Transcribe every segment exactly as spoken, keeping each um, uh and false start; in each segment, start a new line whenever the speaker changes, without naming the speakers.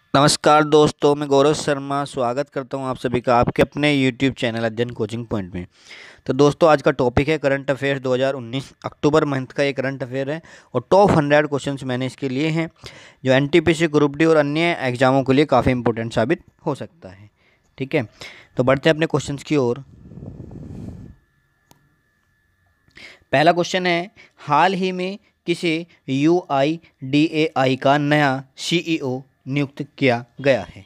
नमस्कार दोस्तों, मैं गौरव शर्मा स्वागत करता हूं आप सभी का आपके अपने YouTube channel Adhyayan coaching point में। तो दोस्तों, आज का टॉपिक है करंट अफेयर्स दो हज़ार उन्नीस अक्टूबर मंथ का ये करंट अफेयर है और टॉप हंड्रेड क्वेश्चंस मैंने इसके लिए हैं जो एनटीपीसी ग्रुप डी और अन्य एग्जामों के लिए काफ़ी इंपॉर्टेंट साबित हो सकता है। ठीक है, तो बढ़ते हैं अपने क्वेश्चन की ओर। पहला क्वेश्चन है, हाल ही में किसे you I D A I का नया सी ई ओ नियुक्त किया गया है?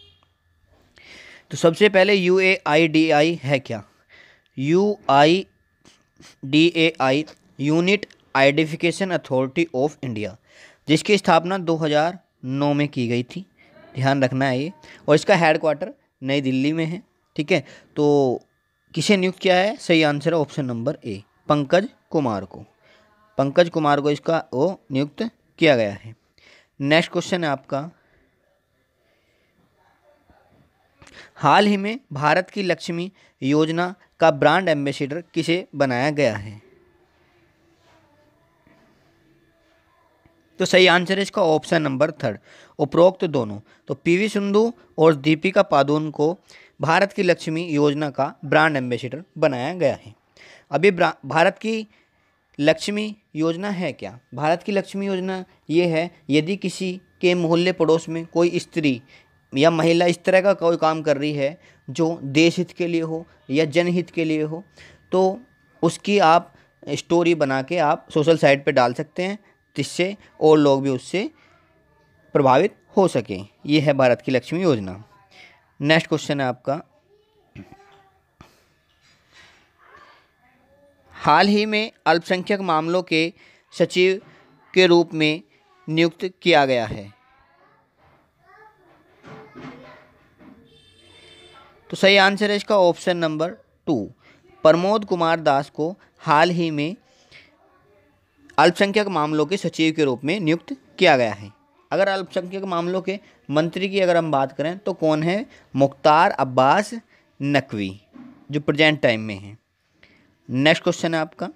तो सबसे पहले U A I D I है क्या? U I D A I unique identification authority of India, जिसकी स्थापना दो हज़ार नौ में की गई थी। ध्यान रखना है ये, और इसका हेडक्वार्टर नई दिल्ली में है। ठीक है, तो किसे नियुक्त किया है? सही आंसर है option number A, Pankaj Kumar को। पंकज कुमार को इसका वो नियुक्त किया गया है। नेक्स्ट क्वेश्चन है आपका, हाल ही में भारत की लक्ष्मी योजना का ब्रांड एम्बेसडर किसे बनाया गया है? तो सही आंसर है इसका ऑप्शन नंबर थर्ड, उपरोक्त दोनों। तो पीवी सिंधु और दीपिका पादुकोण को भारत की लक्ष्मी योजना का ब्रांड एम्बेसडर बनाया गया है। अभी भारत की लक्ष्मी योजना है क्या? भारत की लक्ष्मी योजना ये है, यदि किसी के मोहल्ले पड़ोस में कोई स्त्री या महिला इस तरह का कोई काम कर रही है जो देश हित के लिए हो या जनहित के लिए हो, तो उसकी आप स्टोरी बना के आप सोशल साइट पे डाल सकते हैं, जिससे और लोग भी उससे प्रभावित हो सकें। ये है भारत की लक्ष्मी योजना। नेक्स्ट क्वेश्चन है आपका, हाल ही में अल्पसंख्यक मामलों के सचिव के रूप में नियुक्त किया गया है? तो सही आंसर है इसका option number two, Pramod Kumar Das को हाल ही में अल्पसंख्यक मामलों के सचिव के रूप में नियुक्त किया गया है। अगर अल्पसंख्यक मामलों के मंत्री की अगर हम बात करें तो कौन है? मुख्तार अब्बास नकवी, जो प्रेजेंट टाइम में है। नेक्स्ट क्वेश्चन है आपका,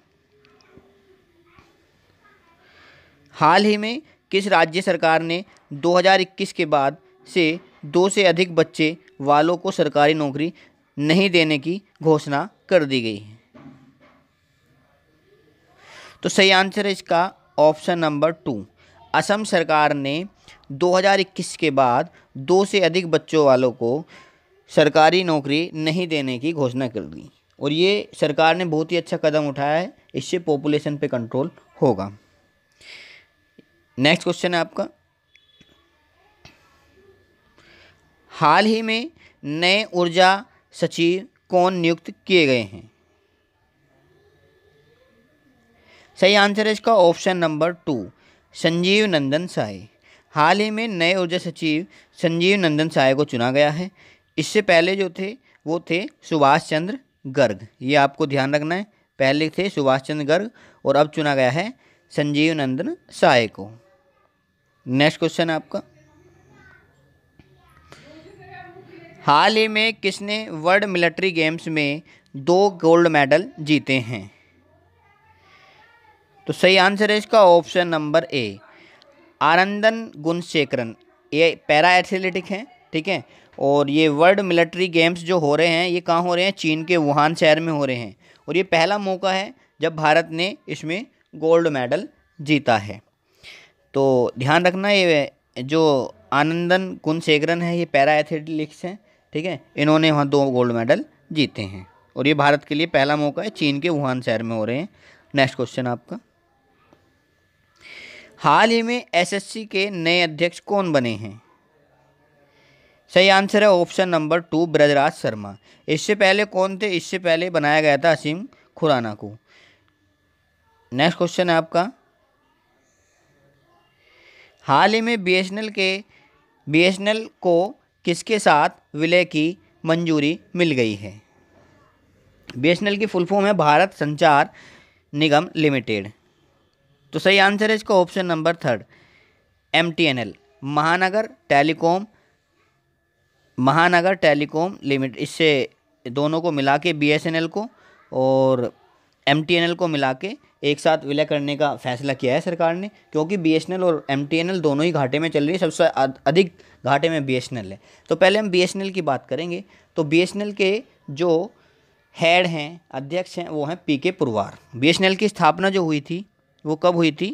हाल ही में किस राज्य सरकार ने दो हज़ार इक्कीस के बाद से दो से अधिक बच्चे वालों को सरकारी नौकरी नहीं देने की घोषणा कर दी गई है? तो सही आंसर है इसका ऑप्शन नंबर टू, असम सरकार ने दो हज़ार इक्कीस के बाद दो से अधिक बच्चों वालों को सरकारी नौकरी नहीं देने की घोषणा कर दी, और ये सरकार ने बहुत ही अच्छा कदम उठाया है, इससे पॉपुलेशन पे कंट्रोल होगा। नेक्स्ट क्वेश्चन है आपका, हाल ही में नए ऊर्जा सचिव कौन नियुक्त किए गए हैं? सही आंसर है इसका option number two, Sanjeev Nandan Sahai. हाल ही में नए ऊर्जा सचिव संजीव नंदन साय को चुना गया है। इससे पहले जो थे वो थे सुभाष चंद्र गर्ग। ये आपको ध्यान रखना है, पहले थे सुभाष चंद्र गर्ग और अब चुना गया है संजीव नंदन साय को। नेक्स्ट क्वेश्चन है आपका, हाल ही में किसने वर्ल्ड मिलिट्री गेम्स में दो गोल्ड मेडल जीते हैं? तो सही आंसर है इसका option number A, Anandan Gunasekaran. ये पैरा एथलेटिक है, ठीक है, और ये वर्ल्ड मिलिट्री गेम्स जो हो रहे हैं ये कहाँ हो रहे हैं? चीन के वुहान शहर में हो रहे हैं, और ये पहला मौका है जब भारत ने इसमें गोल्ड मेडल जीता है। तो ध्यान रखना, ये जो आनंदन गुणशेखरन है ये पैरा एथलेटिक्स हैं, ठीक है, इन्होंने वहाँ दो गोल्ड मेडल जीते हैं और ये भारत के लिए पहला मौका है, चीन के वुहान शहर में हो रहे हैं। नेक्स्ट क्वेश्चन आपका, हाल ही में एस एस सी के नए अध्यक्ष कौन बने हैं? सही आंसर है option number two, Brajraj Sharma. इससे पहले कौन थे? इससे पहले बनाया गया था असीम खुराना को। नेक्स्ट क्वेश्चन है आपका, हाल ही में बी एस एन एल के बी एस एन एल को किसके साथ विलय की मंजूरी मिल गई है? बी एस एन एल की फुल फॉर्म है भारत संचार निगम लिमिटेड। तो सही आंसर है इसका option number third, M T N L, Mahanagar telecom Mahanagar telecom limited. इससे दोनों को मिला के बी एस एन एल को और एम टी एन एल को मिला के एक साथ विलय करने का फैसला किया है सरकार ने, क्योंकि बी एस एन एल और एम टी एन एल दोनों ही घाटे में चल रही है। सबसे अधिक घाटे में बी एस एन एल है। तो पहले हम बी एस एन एल की बात करेंगे। तो बी एस एन एल के जो हेड हैं, अध्यक्ष हैं, वो हैं P K Purwar. B S N L की स्थापना जो हुई थी वो कब हुई थी?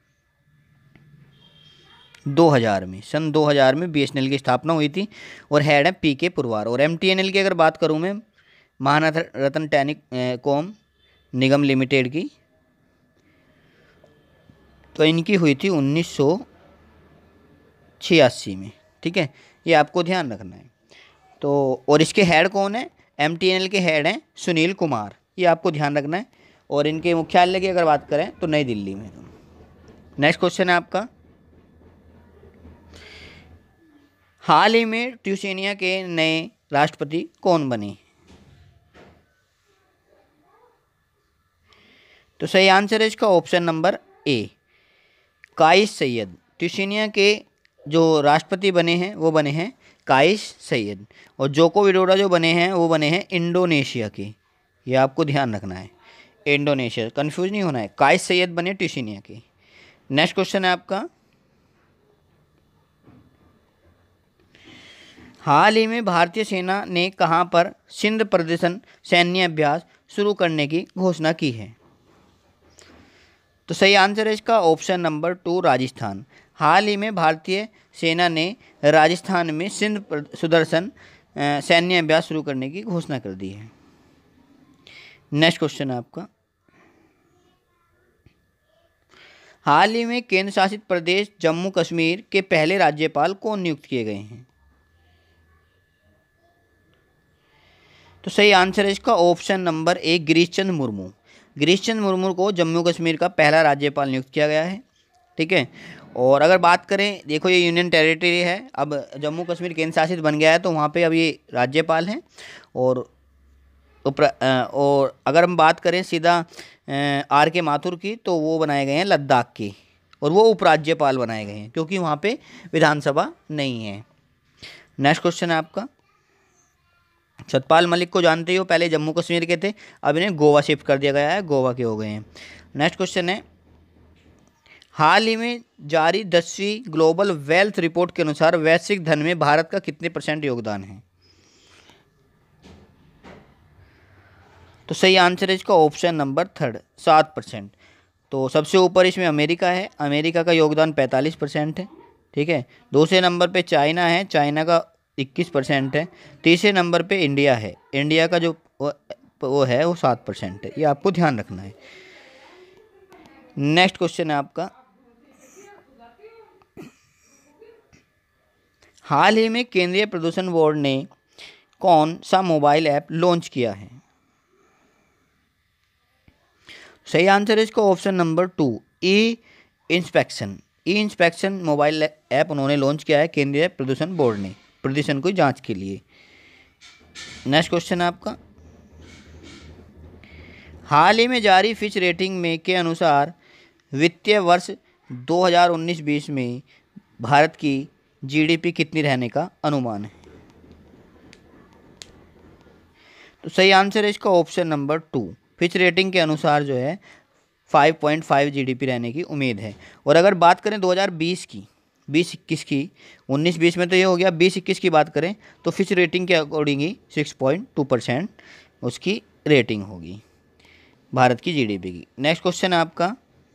दो हज़ार में, सन दो हज़ार में बी एस एन एल की स्थापना हुई थी और हेड है पी के पुरवार। और एम टी एन एल की अगर बात करूं मैं, महारत्न टेलीकॉम निगम लिमिटेड की, तो इनकी हुई थी उन्नीस सौ छियासी में। ठीक है, ये आपको ध्यान रखना है। तो और इसके हेड कौन है? एम टी एन एल के हेड हैं सुनील कुमार, ये आपको ध्यान रखना है। और इनके मुख्यालय की अगर बात करें तो नई दिल्ली में। नेक्स्ट क्वेश्चन है आपका, हाल ही में ट्यूनीशिया के नए राष्ट्रपति कौन बने? तो सही आंसर है इसका option number A, Kais Saied. Tunisia के जो राष्ट्रपति बने हैं वो बने हैं काइस सैयद। और जोको विडोडो जो बने हैं वो बने हैं इंडोनेशिया के, ये आपको ध्यान रखना है, इंडोनेशिया, कंफ्यूज नहीं होना है। काइस सैयद बने ट्यूनीशिया के। नेक्स्ट क्वेश्चन है आपका, हाल ही में भारतीय सेना ने कहां पर सिंध प्रदर्शन सैन्य अभ्यास शुरू करने की घोषणा की है? तो सही आंसर है इसका ऑप्शन नंबर टू, राजस्थान। हाल ही में भारतीय सेना ने राजस्थान में सिंध सुदर्शन सैन्य अभ्यास शुरू करने की घोषणा कर दी है। नेक्स्ट क्वेश्चन है आपका, हाल ही में केंद्र शासित प्रदेश जम्मू कश्मीर के पहले राज्यपाल कौन नियुक्त किए गए हैं? तो सही आंसर है इसका option number A, Girish Chandra Murmu. Girish Chandra Murmu को जम्मू कश्मीर का पहला राज्यपाल नियुक्त किया गया है। ठीक है, और अगर बात करें, देखो ये यूनियन टेरिटरी है, अब जम्मू कश्मीर केंद्र शासित बन गया है, तो वहाँ पे अब ये राज्यपाल हैं। और उप्र, और अगर हम बात करें सीधा आर के माथुर की, तो वो बनाए गए हैं लद्दाख के, और वो उपराज्यपाल बनाए गए हैं क्योंकि वहाँ पे विधानसभा नहीं है। नेक्स्ट क्वेश्चन है आपका, सतपाल मलिक को जानते हो, पहले जम्मू कश्मीर के थे, अब इन्हें गोवा शिफ्ट कर दिया गया है, गोवा के हो गए हैं। नेक्स्ट क्वेश्चन है, हाल ही में जारी दसवीं ग्लोबल वेल्थ रिपोर्ट के अनुसार वैश्विक धन में भारत का कितने परसेंट योगदान है? तो सही आंसर है इसका ऑप्शन नंबर थर्ड, सात परसेंट। तो सबसे ऊपर इसमें अमेरिका है, अमेरिका का योगदान पैंतालीस परसेंट है। ठीक है, दूसरे नंबर पे चाइना है, चाइना का इक्कीस परसेंट है। तीसरे नंबर पे इंडिया है, इंडिया का जो वो है वो सात परसेंट है, ये आपको ध्यान रखना है। नेक्स्ट क्वेश्चन है आपका, हाल ही में केंद्रीय प्रदूषण बोर्ड ने कौन सा मोबाइल ऐप लॉन्च किया है? सही आंसर है इसका option number two, E inspection. E inspection mobile app उन्होंने लॉन्च किया है केंद्रीय प्रदूषण बोर्ड ने, प्रदूषण की जांच के लिए। नेक्स्ट क्वेश्चन है आपका, हाल ही में जारी फिच रेटिंग में के अनुसार वित्तीय वर्ष दो हज़ार उन्नीस बीस में भारत की जीडीपी कितनी रहने का अनुमान है? तो सही आंसर है इसका option number two, Fitch rating के अनुसार जो है पाँच पॉइंट पाँच जीडीपी रहने की उम्मीद है। और अगर बात करें दो हज़ार बीस की, बीस इक्कीस की, उन्नीस बीस में तो ये हो गया, बीस इक्कीस की बात करें तो फिच रेटिंग के अकॉर्डिंग ही छह पॉइंट दो परसेंट उसकी रेटिंग होगी भारत की जीडीपी की। नेक्स्ट क्वेश्चन है आपका,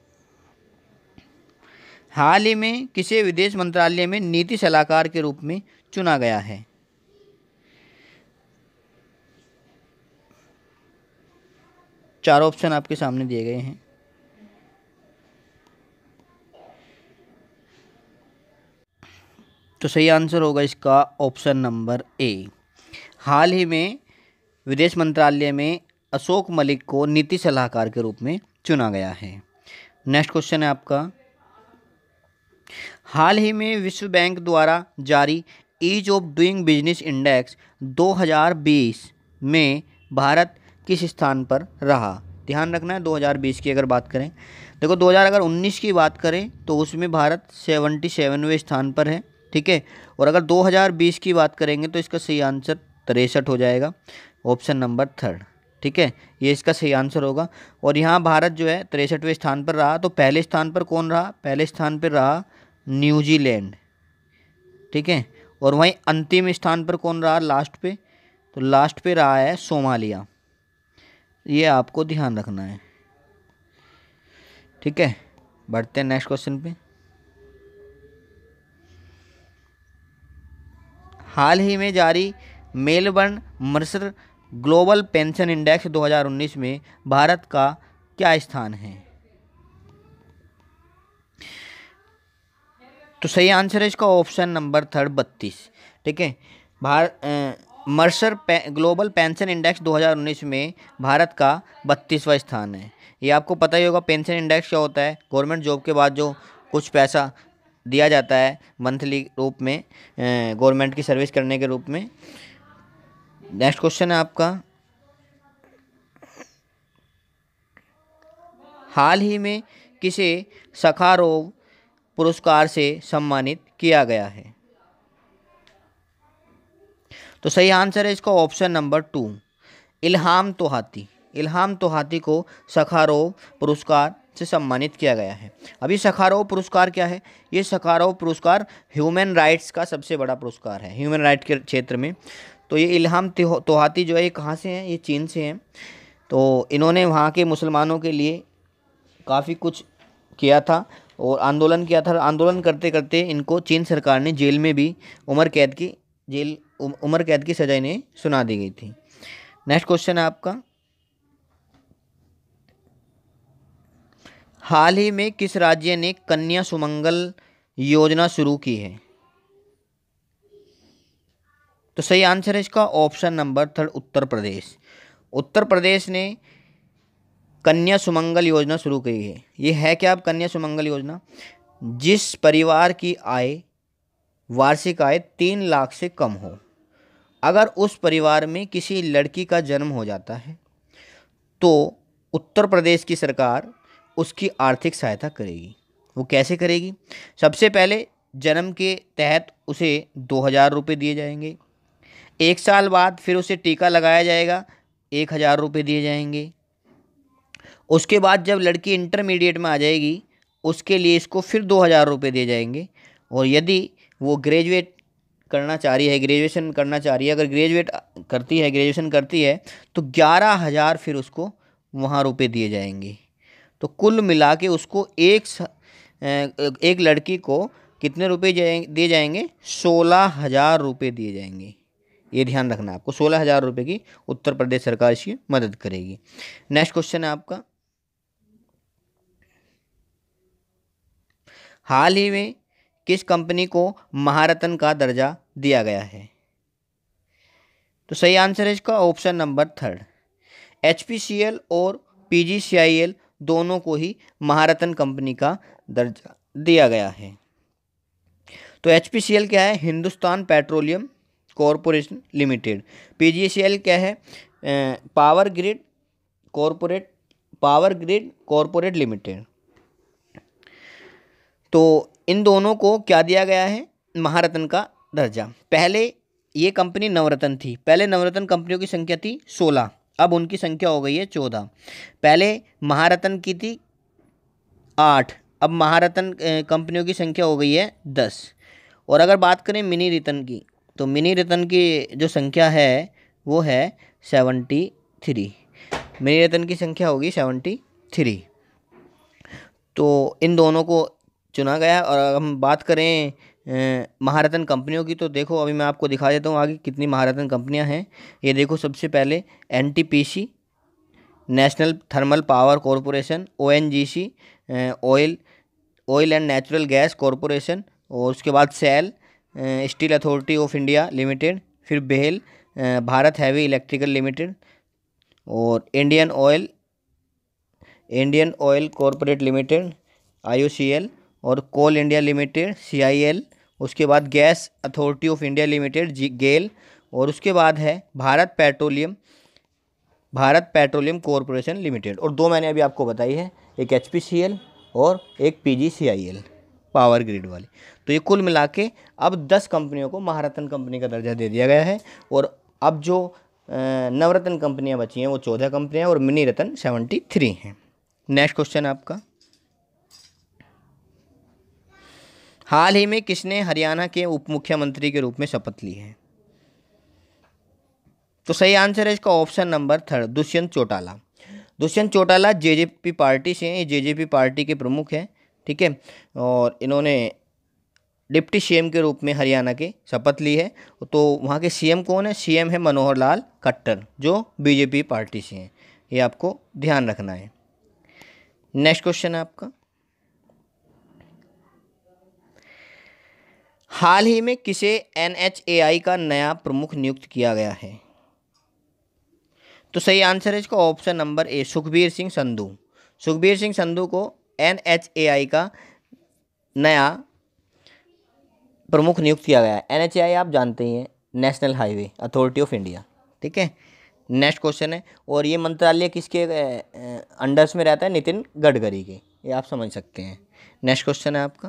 हाल ही में किसे विदेश मंत्रालय में नीति सलाहकार के रूप में चुना गया है? चार ऑप्शन आपके सामने दिए गए हैं। तो सही आंसर होगा इसका ऑप्शन नंबर ए, हाल ही में विदेश मंत्रालय में अशोक मलिक को नीति सलाहकार के रूप में चुना गया है। नेक्स्ट क्वेश्चन है आपका, हाल ही में विश्व बैंक द्वारा जारी ease of doing business index दो हज़ार बीस में भारत किस स्थान पर रहा? ध्यान रखना है, दो हज़ार बीस की अगर बात करें, देखो दो हज़ार अगर उन्नीस की बात करें तो उसमें भारत सतहत्तरवें स्थान पर है। ठीक है, और अगर दो हज़ार बीस की बात करेंगे तो इसका सही आंसर तिरसठ हो जाएगा, ऑप्शन नंबर थर्ड। ठीक है, ये इसका सही आंसर होगा। और यहाँ भारत जो है तिरसठवें स्थान पर रहा। तो पहले स्थान पर कौन रहा? पहले स्थान पर रहा न्यूजीलैंड, ठीक है। और वहीं अंतिम स्थान पर कौन रहा लास्ट पे? तो लास्ट पे रहा है सोमालिया। ये आपको ध्यान रखना है, ठीक है। बढ़ते हैं नेक्स्ट क्वेश्चन पे। हाल ही में जारी Melbourne Mercer global pension index दो हज़ार उन्नीस में भारत का क्या स्थान है? तो सही आंसर है इसका ऑप्शन नंबर थर्ड बत्तीस, ठीक है। भारत मर्सर पे, ग्लोबल पेंशन इंडेक्स दो हज़ार उन्नीस में भारत का बत्तीसवां स्थान है। ये आपको पता ही होगा पेंशन इंडेक्स क्या होता है। गवर्नमेंट जॉब के बाद जो कुछ पैसा दिया जाता है मंथली रूप में, गवर्नमेंट की सर्विस करने के रूप में। नेक्स्ट क्वेश्चन है आपका, हाल ही में किसे सखारोव पुरस्कार से सम्मानित किया गया है? तो सही आंसर है इसका option number two, Ilham Tohti. Ilham Tohti को सखारोव पुरस्कार से सम्मानित किया गया है। अभी सखारोव पुरस्कार क्या है? ये सखारोव पुरस्कार ह्यूमन राइट्स का सबसे बड़ा पुरस्कार है ह्यूमन राइट के क्षेत्र में। तो ये इल्हाम तोहाती जो है ये कहाँ से हैं? ये चीन से हैं। तो इन्होंने वहाँ के मुसलमानों के लिए काफ़ी कुछ किया था और आंदोलन किया था। आंदोलन करते करते इनको चीन सरकार ने जेल में भी उम्र कैद की जेल उम्र कैद की सजा इन्हें सुना दी गई थी। नेक्स्ट क्वेश्चन है आपका, हाल ही में किस राज्य ने कन्या सुमंगल योजना शुरू की है? तो सही आंसर है इसका option number third Uttar Pradesh. Uttar Pradesh ने कन्या सुमंगल योजना शुरू की है। ये है क्या? अब कन्या सुमंगल योजना, जिस परिवार की आय वार्षिक आय तीन लाख से कम हो, अगर उस परिवार में किसी लड़की का जन्म हो जाता है तो उत्तर प्रदेश की सरकार उसकी आर्थिक सहायता करेगी। वो कैसे करेगी? सबसे पहले जन्म के तहत उसे दो हज़ार रुपये दिए जाएंगे। एक साल बाद फिर उसे टीका लगाया जाएगा, एक हज़ार रुपये दिए जाएंगे। उसके बाद जब लड़की इंटरमीडिएट में आ जाएगी उसके लिए इसको फिर दो हज़ार रुपये दिए जाएंगे। और यदि वो ग्रेजुएट करना चाह रही है, ग्रेजुएशन करना चाह रही है, अगर ग्रेजुएट करती है, ग्रेजुएशन करती है, तो ग्यारह हज़ार फिर उसको वहाँ रुपये दिए जाएंगे। तो कुल मिला के उसको एक एक लड़की को कितने रुपए दिए जाएंगे? सोलह हज़ार रुपये दिए जाएंगे। ये ध्यान रखना आपको, सोलह हज़ार रुपये की उत्तर प्रदेश सरकार इसकी मदद करेगी। नेक्स्ट क्वेश्चन है आपका, हाल ही में किस कंपनी को महारत्न का दर्जा दिया गया है? तो सही आंसर है इसका option number third, H P C L और P G C I L दोनों को ही महारत्न कंपनी का दर्जा दिया गया है। तो एच पी सी एल क्या है? Hindustan petroleum corporation limited. P G C L क्या है? Power grid corporate power grid corporate limited. तो इन दोनों को क्या दिया गया है? महारत्न का दर्जा। पहले ये कंपनी नवरत्न थी। पहले नवरत्न कंपनियों की संख्या थी सोलह, अब उनकी संख्या हो गई है चौदह। पहले महारत्न की थी आठ, अब महारत्न कंपनियों की संख्या हो गई है दस। और अगर बात करें मिनी रत्न की, तो मिनी रत्न की जो संख्या है वो है सेवेंटी थ्री। मिनी रत्न की संख्या होगी सेवेंटी थ्री। तो इन दोनों को चुना गया। और अगर हम बात करें महारत्न कंपनियों की, तो देखो अभी मैं आपको दिखा देता हूँ आगे कितनी महारत्न कंपनियां हैं। ये देखो, सबसे पहले N T P C national thermal power corporation, O N G C oil oil and natural gas corporation, और उसके बाद SAIL steel authority of India limited, फिर BHEL Bharat heavy electrical limited, और Indian oil Indian oil corporate limited I O C L, और coal India limited C I L, उसके बाद gas authority of India limited G GAIL, और उसके बाद है Bharat petroleum Bharat petroleum corporation limited. और दो मैंने अभी आपको बताई है, एक एच पी सी एल और एक P G C I L power grid वाली। तो ये कुल मिला के अब दस कंपनियों को महारत्न कंपनी का दर्जा दे दिया गया है। और अब जो नवरत्न कंपनियां बची हैं वो चौदह कंपनियां और मिनी रत्न सेवेंटी थ्री हैं। नेक्स्ट क्वेश्चन आपका, हाल ही में किसने हरियाणा के उप मुख्यमंत्री के रूप में शपथ ली है? तो सही आंसर है इसका option number third, Dushyant Chautala. Dushyant Chautala JJP party से हैं, ये जेजेपी पार्टी के प्रमुख हैं, ठीक है। और इन्होंने डिप्टी सीएम के रूप में हरियाणा के शपथ ली है। तो वहाँ के सीएम कौन है? सीएम है मनोहर लाल खट्टर, जो बीजेपी पार्टी से हैं, ये आपको ध्यान रखना है। नेक्स्ट क्वेश्चन है आपका, हाल ही में किसे एनएचएआई का नया प्रमुख नियुक्त किया गया है? तो सही आंसर है इसका option number A, Sukhbir Singh Sandhu. Sukhbir Singh Sandhu को एनएचएआई का नया प्रमुख नियुक्त किया गया है। एनएचएआई आप जानते ही हैं, national highway authority of India, ठीक है। नेक्स्ट क्वेश्चन है, और ये मंत्रालय किसके अंडर्स में रहता है? नितिन गडकरी के, ये आप समझ सकते हैं। नेक्स्ट क्वेश्चन है आपका,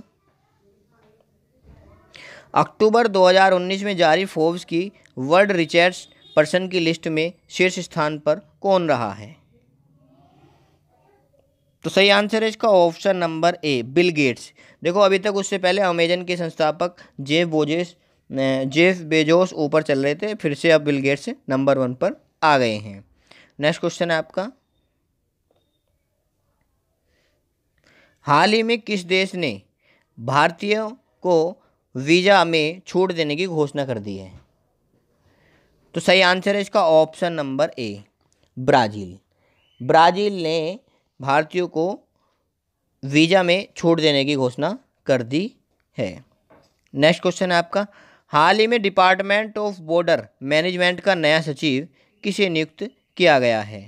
अक्टूबर दो हज़ार उन्नीस में जारी फोर्ब्स की वर्ल्ड रिचेस्ट पर्सन की लिस्ट में शीर्ष स्थान पर कौन रहा है? तो सही आंसर है इसका option number A, Bill Gates. देखो अभी तक उससे पहले अमेजन के संस्थापक जेफ बोजेस जेफ बेजोस ऊपर चल रहे थे, फिर से अब बिल गेट्स नंबर वन पर आ गए हैं। नेक्स्ट क्वेश्चन है आपका, हाल ही में किस देश ने भारतीयों को वीजा में छूट देने की घोषणा कर दी है? तो सही आंसर है इसका option number A, Brazil. Brazil ने भारतीयों को वीजा में छूट देने की घोषणा कर दी है। नेक्स्ट क्वेश्चन है आपका, हाल ही में डिपार्टमेंट ऑफ बॉर्डर मैनेजमेंट का नया सचिव किसे नियुक्त किया गया है?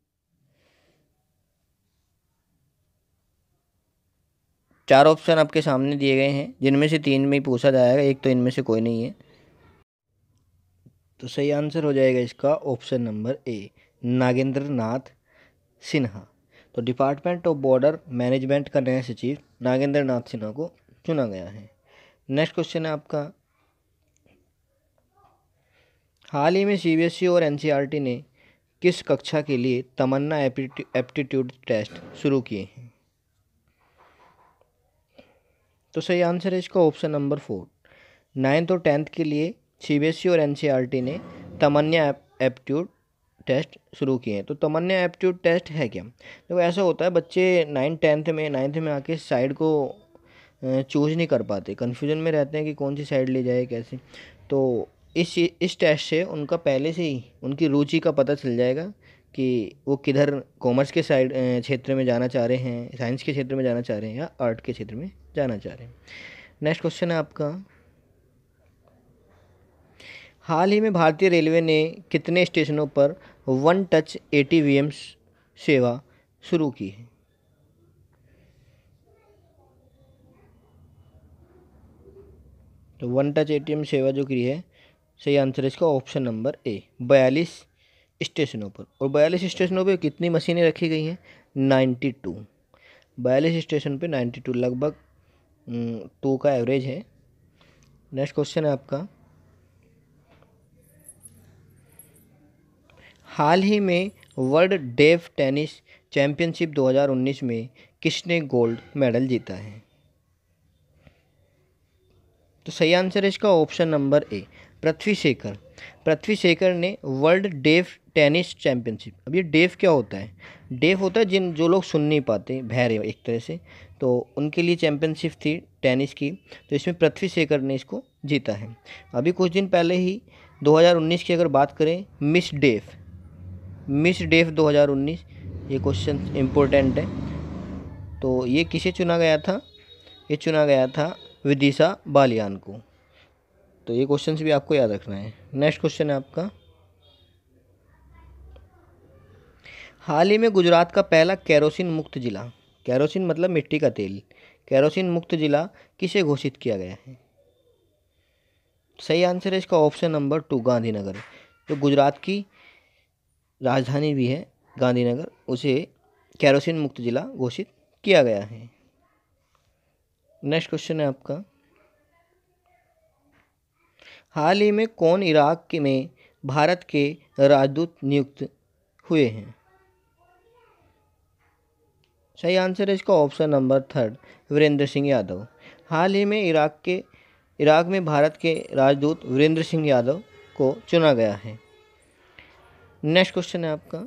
चार ऑप्शन आपके सामने दिए गए हैं, जिनमें से तीन में ही पूछा जाएगा, एक तो इनमें से कोई नहीं है। तो सही आंसर हो जाएगा इसका option number A, Nagendra Nath Sinha. तो डिपार्टमेंट ऑफ बॉर्डर मैनेजमेंट का नया सचिव नागेंद्र नाथ सिन्हा को चुना गया है। नेक्स्ट क्वेश्चन है आपका, हाल ही में सीबीएसई और एनसीईआरटी ने किस कक्षा के लिए तमन्ना एप्टीट्यूड टेस्ट शुरू किए हैं? तो सही आंसर है इसका ऑप्शन नंबर फोर, नाइन्थ और टेंथ के लिए सीबीएसई और एनसीईआरटी ने तमन्ना एप्टीट्यूड टेस्ट शुरू किए हैं। तो तमन्ना एप्टीट्यूड टेस्ट है क्या? देखो ऐसा होता है, बच्चे नाइन्थ टेंथ में नाइन्थ में आके साइड को चूज नहीं कर पाते, कन्फ्यूजन में रहते हैं कि कौन सी साइड ले जाए कैसे। तो इस इस टेस्ट से उनका पहले से ही उनकी रुचि का पता चल जाएगा कि वो किधर कॉमर्स के साइड क्षेत्र में जाना चाह रहे हैं, साइंस के क्षेत्र में जाना चाह रहे हैं या आर्ट के क्षेत्र में जाना चाह रहे हैं। नेक्स्ट क्वेश्चन है आपका, हाल ही में भारतीय रेलवे ने कितने स्टेशनों पर वन टच एटीवीएम सेवा शुरू की है? तो वन टच एटीएम सेवा जो की है, सही आंसर है इसका ऑप्शन नंबर ए, बयालीस स्टेशनों पर। और बयालीस स्टेशनों पे कितनी मशीनें रखी गई हैं? Ninety two. बयालीस स्टेशन पे नाइन्टी टू, लगभग टू का एवरेज है। नेक्स्ट क्वेश्चन है आपका, हाल ही में वर्ल्ड डेफ टेनिस चैंपियनशिप दो हज़ार उन्नीस में किसने गोल्ड मेडल जीता है? तो सही आंसर है इसका option number A, Prithvi Shekhar. Prithvi Shekhar ने वर्ल्ड डेफ टेनिस चैंपियनशिप, अब ये डेफ क्या होता है? डेफ होता है जिन जो लोग सुन नहीं पाते, बहरे एक तरह से, तो उनके लिए चैंपियनशिप थी टेनिस की। तो इसमें पृथ्वी शेखर ने इसको जीता है। अभी कुछ दिन पहले ही दो हज़ार उन्नीस की अगर बात करें, मिस डेफ मिस डेफ दो हज़ार उन्नीस, ये क्वेश्चन इम्पोर्टेंट है। तो ये किसे चुना गया था? ये चुना गया था विदिशा बालियान को। तो ये क्वेश्चंस भी आपको याद रखना है। नेक्स्ट क्वेश्चन है आपका, हाल ही में गुजरात का पहला केरोसिन मुक्त जिला, केरोसिन मतलब मिट्टी का तेल, केरोसिन मुक्त जिला किसे घोषित किया गया है? सही आंसर है इसका ऑप्शन नंबर टू, गांधीनगर। जो गुजरात की राजधानी भी है गांधीनगर, उसे केरोसिन मुक्त जिला घोषित किया गया है। नेक्स्ट क्वेश्चन है आपका, हाल ही में कौन इराक में भारत के राजदूत नियुक्त हुए हैं? सही आंसर है इसका option number third, Virendra Singh Yadav. हाल ही में इराक के इराक में भारत के राजदूत वीरेंद्र सिंह यादव को चुना गया है। नेक्स्ट क्वेश्चन है आपका,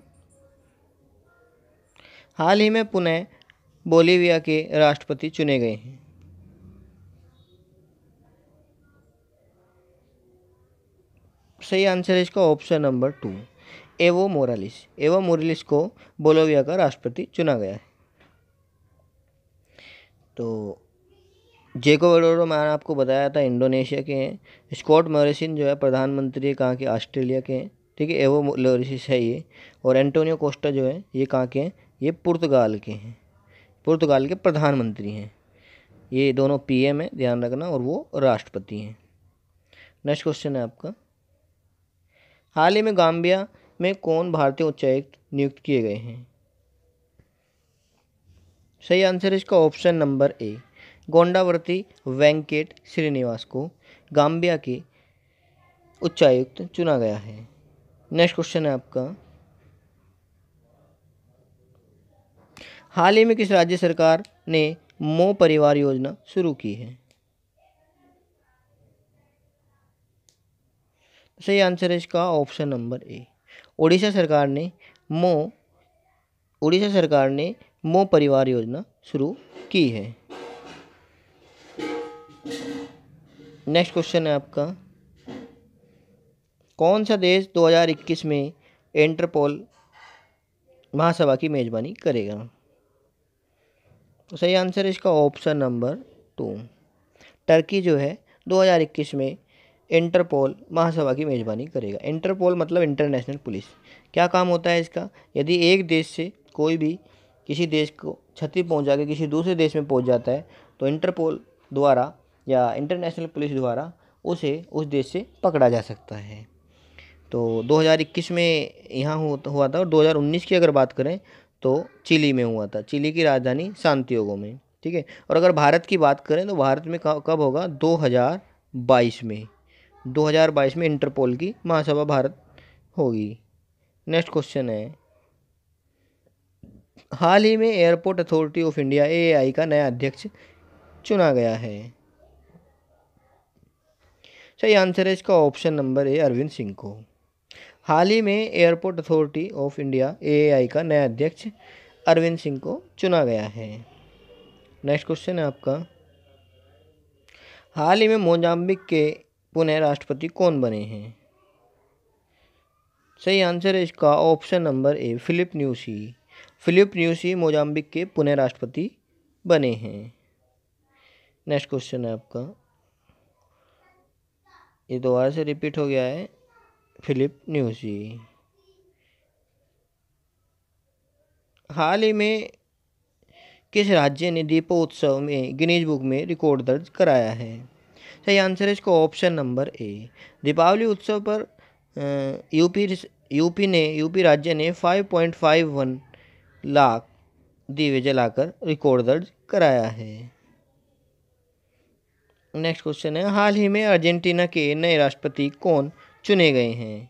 हाल ही में पुनः बोलीविया के राष्ट्रपति चुने गए हैं? सही आंसर है इसका option number two, Evo Morales. Evo Morales को बोलीविया का राष्ट्रपति चुना गया है। तो जेको विडोडो मैंने आपको बताया था इंडोनेशिया के हैं। स्कॉट मॉरिसन जो है प्रधानमंत्री कहाँ के, ऑस्ट्रेलिया के हैं। ठीक है, एवो मोरालिस है ये। और एंटोनियो कोस्टा जो है ये कहाँ के हैं, ये पुर्तगाल के हैं, पुर्तगाल के प्रधानमंत्री हैं। ये दोनों पीएम है, ध्यान रखना, और वो राष्ट्रपति हैं। नेक्स्ट क्वेश्चन है आपका, हाल ही में गाम्बिया में कौन भारतीय उच्चायुक्त नियुक्त किए गए हैं? सही आंसर है इसका option number A, Gondavarthi Venkata Srinivas को गाम्बिया के उच्चायुक्त चुना गया है। नेक्स्ट क्वेश्चन है आपका, हाल ही में किस राज्य सरकार ने मो परिवार योजना शुरू की है? सही आंसर है इसका ऑप्शन नंबर ए, उड़ीसा सरकार ने मो उड़ीसा सरकार ने मो परिवार योजना शुरू की है। नेक्स्ट क्वेश्चन है आपका, कौन सा देश दो हज़ार इक्कीस में इंटरपोल महासभा की मेजबानी करेगा? तो सही आंसर है इसका ऑप्शन नंबर टू, टर्की जो है दो हज़ार इक्कीस में इंटरपोल महासभा की मेजबानी करेगा। इंटरपोल मतलब इंटरनेशनल पुलिस। क्या काम होता है इसका, यदि एक देश से कोई भी किसी देश को क्षति पहुंचा के किसी दूसरे देश में पहुंच जाता है तो इंटरपोल द्वारा या इंटरनेशनल पुलिस द्वारा उसे उस देश से पकड़ा जा सकता है। तो दो हज़ार इक्कीस में यहाँ हुआ था, और दो हज़ार उन्नीस की अगर बात करें तो चिली में हुआ था, चिली की राजधानी सांतियागो में। ठीक है, और अगर भारत की बात करें तो भारत में कब होगा, दो हज़ार बाईस में दो हज़ार बाईस में इंटरपोल की महासभा भारत होगी। नेक्स्ट क्वेश्चन है, हाल ही में airport authority of India A A I का नया अध्यक्ष चुना गया है? सही आंसर है इसका option number A, Arvind Singh को। हाल ही में airport authority of India A A I का नया अध्यक्ष अरविंद सिंह को चुना गया है। नेक्स्ट क्वेश्चन है आपका, हाल ही में मोजाम्बिक के पुनः राष्ट्रपति कौन बने हैं? सही आंसर है इसका option number A, Filipe Nyusi. Filipe Nyusi Mozambique के पुनः राष्ट्रपति बने हैं। नेक्स्ट क्वेश्चन है आपका, ये दोबारा से रिपीट हो गया है, फिलिप न्यूसी। हाल ही में किस राज्य ने दीपोत्सव में गिनीज बुक में रिकॉर्ड दर्ज कराया है? सही आंसर है इसका ऑप्शन नंबर ए, दीपावली उत्सव पर यूपी यूपी ने यूपी राज्य ने पाँच पॉइंट पाँच एक लाख दीवे जलाकर रिकॉर्ड दर्ज कराया है। नेक्स्ट क्वेश्चन है, हाल ही में अर्जेंटीना के नए राष्ट्रपति कौन चुने गए हैं?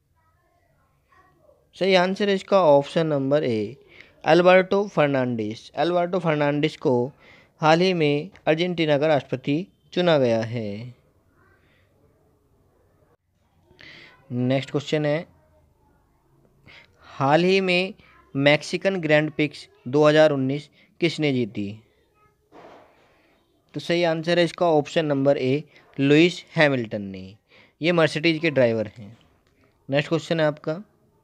सही आंसर है इसका option number A, Alberto Fernandez. Alberto Fernandez को हाल ही में अर्जेंटीना का राष्ट्रपति चुना गया है। नेक्स्ट क्वेश्चन है, हाल ही में मैक्सिकन ग्रैंड प्रिक्स दो हज़ार उन्नीस किसने जीती? तो सही आंसर है इसका option number A, Lewis Hamilton ने। ये मर्सिडीज के ड्राइवर हैं। नेक्स्ट क्वेश्चन है आपका,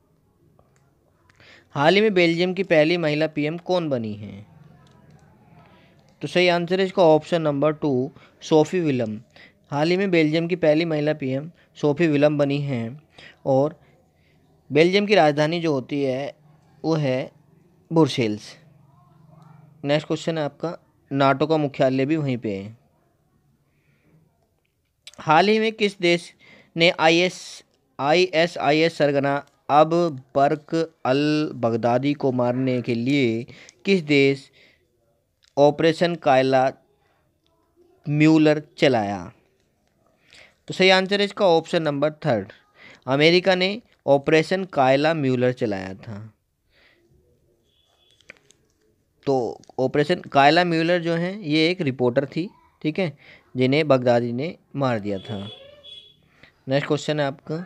हाल ही में बेल्जियम की पहली महिला पीएम कौन बनी है? तो सही आंसर है इसका option number two, Sophie Wilmes. हाल ही में बेल्जियम की पहली महिला पीएम सोफी विलम बनी हैं, और बेल्जियम की राजधानी जो होती है वो है ब्रुसेल्स। नेक्स्ट क्वेश्चन है आपका, नाटो का मुख्यालय भी वहीं पे है। हाल ही में किस देश ने I S I S I S सरगना अब बर्क अल बगदादी को मारने के लिए किस देश ऑपरेशन कायला म्यूलर चलाया? तो सही आंसर है इसका ऑप्शन नंबर थर्ड, अमेरिका ने ऑपरेशन कायला म्यूलर चलाया था। तो ऑपरेशन कायला म्यूलर जो है ये एक रिपोर्टर थी, ठीक है, जिन्हें बगदादी ने मार दिया था। नेक्स्ट क्वेश्चन है आपका,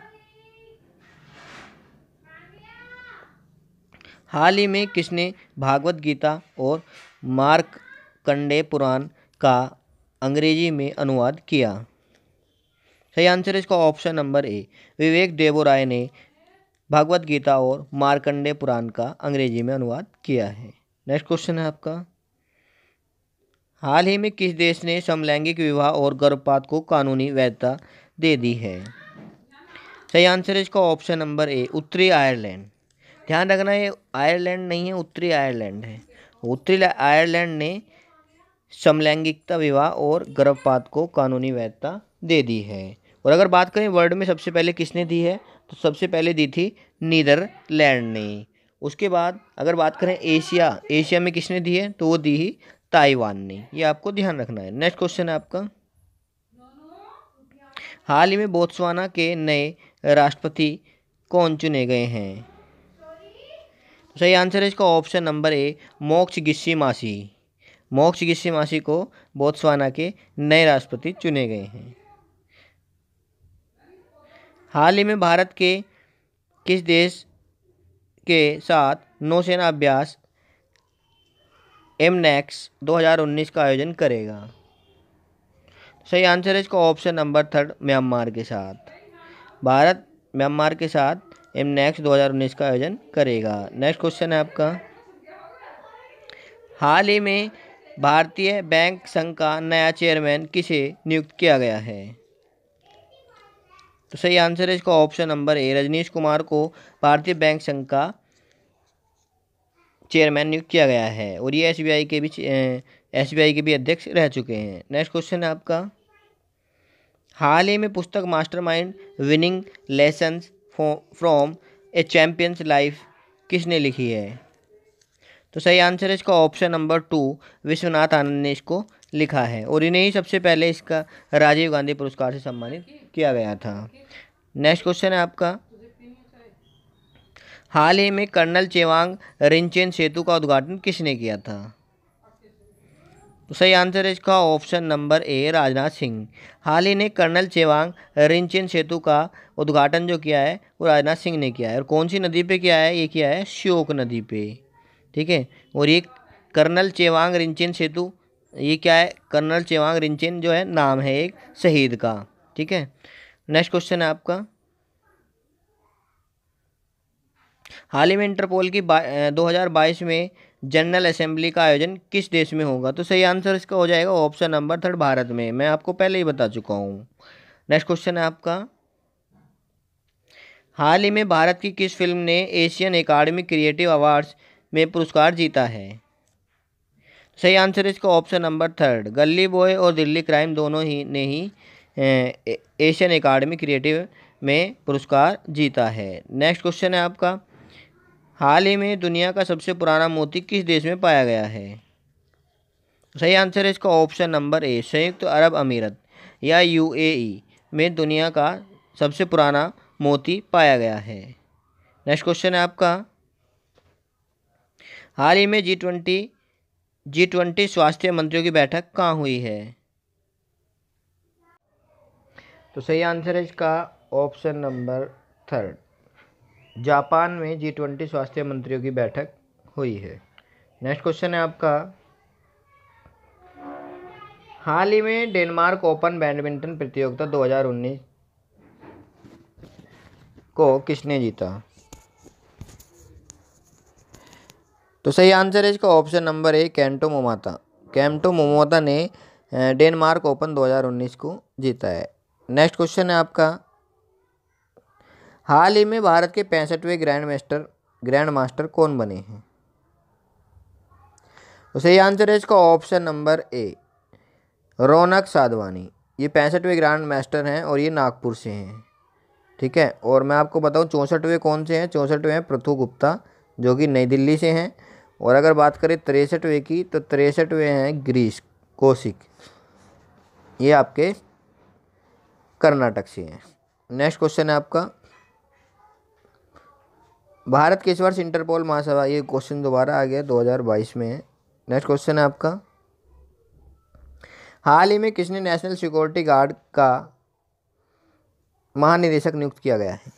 हाल ही में किसने भागवत गीता और मार्कंडेय पुराण का अंग्रेजी में अनुवाद किया? सही आंसर है इसका option number A, Vivek Debroy ने भागवत गीता और मार्कंडेय पुराण का अंग्रेजी में अनुवाद किया है। नेक्स्ट क्वेश्चन है आपका, हाल ही में किस देश ने समलैंगिक विवाह और गर्भपात को कानूनी वैधता दे दी है? सही आंसर है इसका ऑप्शन नंबर ए, उत्तरी आयरलैंड। ध्यान रखना ये आयरलैंड नहीं है, उत्तरी आयरलैंड है। उत्तरी आयरलैंड ने समलैंगिकता विवाह और गर्भपात को कानूनी वैधता दे दी है। और अगर बात करें वर्ल्ड में सबसे पहले किसने दी है, तो सबसे पहले दी थी नीदरलैंड ने। उसके बाद अगर बात करें एशिया, एशिया में किसने दी है, तो वो दी ही ताइवान ने। ये आपको ध्यान रखना है। नेक्स्ट क्वेश्चन है आपका, हाल ही में बोत्सवाना के नए राष्ट्रपति कौन चुने गए हैं? सही आंसर है इसका ऑप्शन नंबर ए, मोक्ष गिस्सी मासी। मोक्ष गिस्सी मासी को बोत्सवाना के नए राष्ट्रपति चुने गए हैं। हाल ही में भारत के किस देश के साथ नौसेना अभ्यास एमनेक्स दो हज़ार उन्नीस का आयोजन करेगा? सही आंसर है इसका ऑप्शन नंबर थर्ड, म्यांमार के साथ। भारत म्यांमार के साथ एमनेक्स दो हज़ार उन्नीस का आयोजन करेगा। नेक्स्ट क्वेश्चन है आपका, हाल ही में भारतीय बैंक संघ का नया चेयरमैन किसे नियुक्त किया गया है? तो सही आंसर है इसका option number A, Rajnish Kumar को भारतीय बैंक संघ का चेयरमैन नियुक्त किया गया है। और ये एसबीआई के भी एसबीआई के भी अध्यक्ष रह चुके हैं। नेक्स्ट क्वेश्चन है आपका, हाल ही में पुस्तक mastermind winning lessons from a champion's life किसने लिखी है? तो सही आंसर है इसका option number two, Vishwanath Anand ने इसको लिखा है। और इन्हें ही सबसे पहले इसका राजीव गांधी पुरस्कार से सम्मानित किया गया था। नेक्स्ट क्वेश्चन है आपका, हाल ही में कर्नल चेवांग रिंचेन सेतु का उद्घाटन किसने किया था? तो सही आंसर है इसका option number A, Rajnath Singh. हाल ही ने कर्नल चेवांग रिंचेन सेतु का उद्घाटन जो किया है वो राजनाथ सिंह ने किया है। और कौन सी नदी पे किया है? ये किया है श्योक नदी पे, ठीक है। और ये कर्नल चेवांग रिंचेन सेतु, ये क्या है? कर्नल चेवांग रिंचेन जो है नाम है एक शहीद का, ठीक है। नेक्स्ट क्वेश्चन है आपका, हाल ही में इंटरपोल की दो हज़ार बाईस में जनरल असेंबली का आयोजन किस देश में होगा? तो सही आंसर इसका हो जाएगा ऑप्शन नंबर थर्ड, भारत में। मैं आपको पहले ही बता चुका हूँ। नेक्स्ट क्वेश्चन है आपका, हाल ही में भारत की किस फिल्म ने एशियन एकेडमी क्रिएटिव अवार्ड्स में पुरस्कार जीता है? सही आंसर इसका option number third, Gully boy और दिल्ली क्राइम दोनों ही ने ही एशियन एकेडमी क्रिएटिव में पुरस्कार जीता है। नेक्स्ट क्वेश्चन है आपका, हाल ही में दुनिया का सबसे पुराना मोती किस देश में पाया गया है? सही आंसर है इसका ऑप्शन नंबर ए, संयुक्त अरब अमीरत या यूएई में दुनिया का सबसे पुराना मोती पाया गया है। नेक्स्ट क्वेश्चन है आपका, हाल ही में जी ट्वेंटी जी ट्वेंटी स्वास्थ्य मंत्रियों की बैठक कहाँ हुई है? तो सही आंसर है इसका ऑप्शन नंबर थर्ड, जापान में जी ट्वेंटी स्वास्थ्य मंत्रियों की बैठक हुई है। नेक्स्ट क्वेश्चन है आपका, हाल ही में डेनमार्क ओपन बैडमिंटन प्रतियोगिता दो हज़ार उन्नीस को किसने जीता? तो सही आंसर है इसका option number A, Kento Momota. Kento Momota ने डेनमार्क ओपन दो हज़ार उन्नीस को जीता है। नेक्स्ट क्वेश्चन है आपका, हाल ही में भारत के पैंसठवें ग्रैंड मास्टर ग्रैंड मास्टर कौन बने हैं? तो सही आंसर है इसका option number A, Raunak Sadhwani. ये पैंसठवें ग्रैंड मास्टर हैं और ये नागपुर से हैं, ठीक है। और मैं आपको बताऊं चौंसठवें कौन से हैं? चौंसठवें हैं पृथु गुप्ता जो कि नई दिल्ली से हैं। और अगर बात करें तिरसठवें की तो तिरसठवें हैं गिरीश कौशिक, ये आपके कर्नाटक से हैं। नेक्स्ट क्वेश्चन है आपका,
भारत किस वर्ष इंटरपोल महासभा, ये क्वेश्चन दोबारा आ गया, दो हज़ार बाईस में है। नेक्स्ट क्वेश्चन है आपका, हाल ही में किसने नेशनल सिक्योरिटी गार्ड का महानिदेशक नियुक्त किया गया है?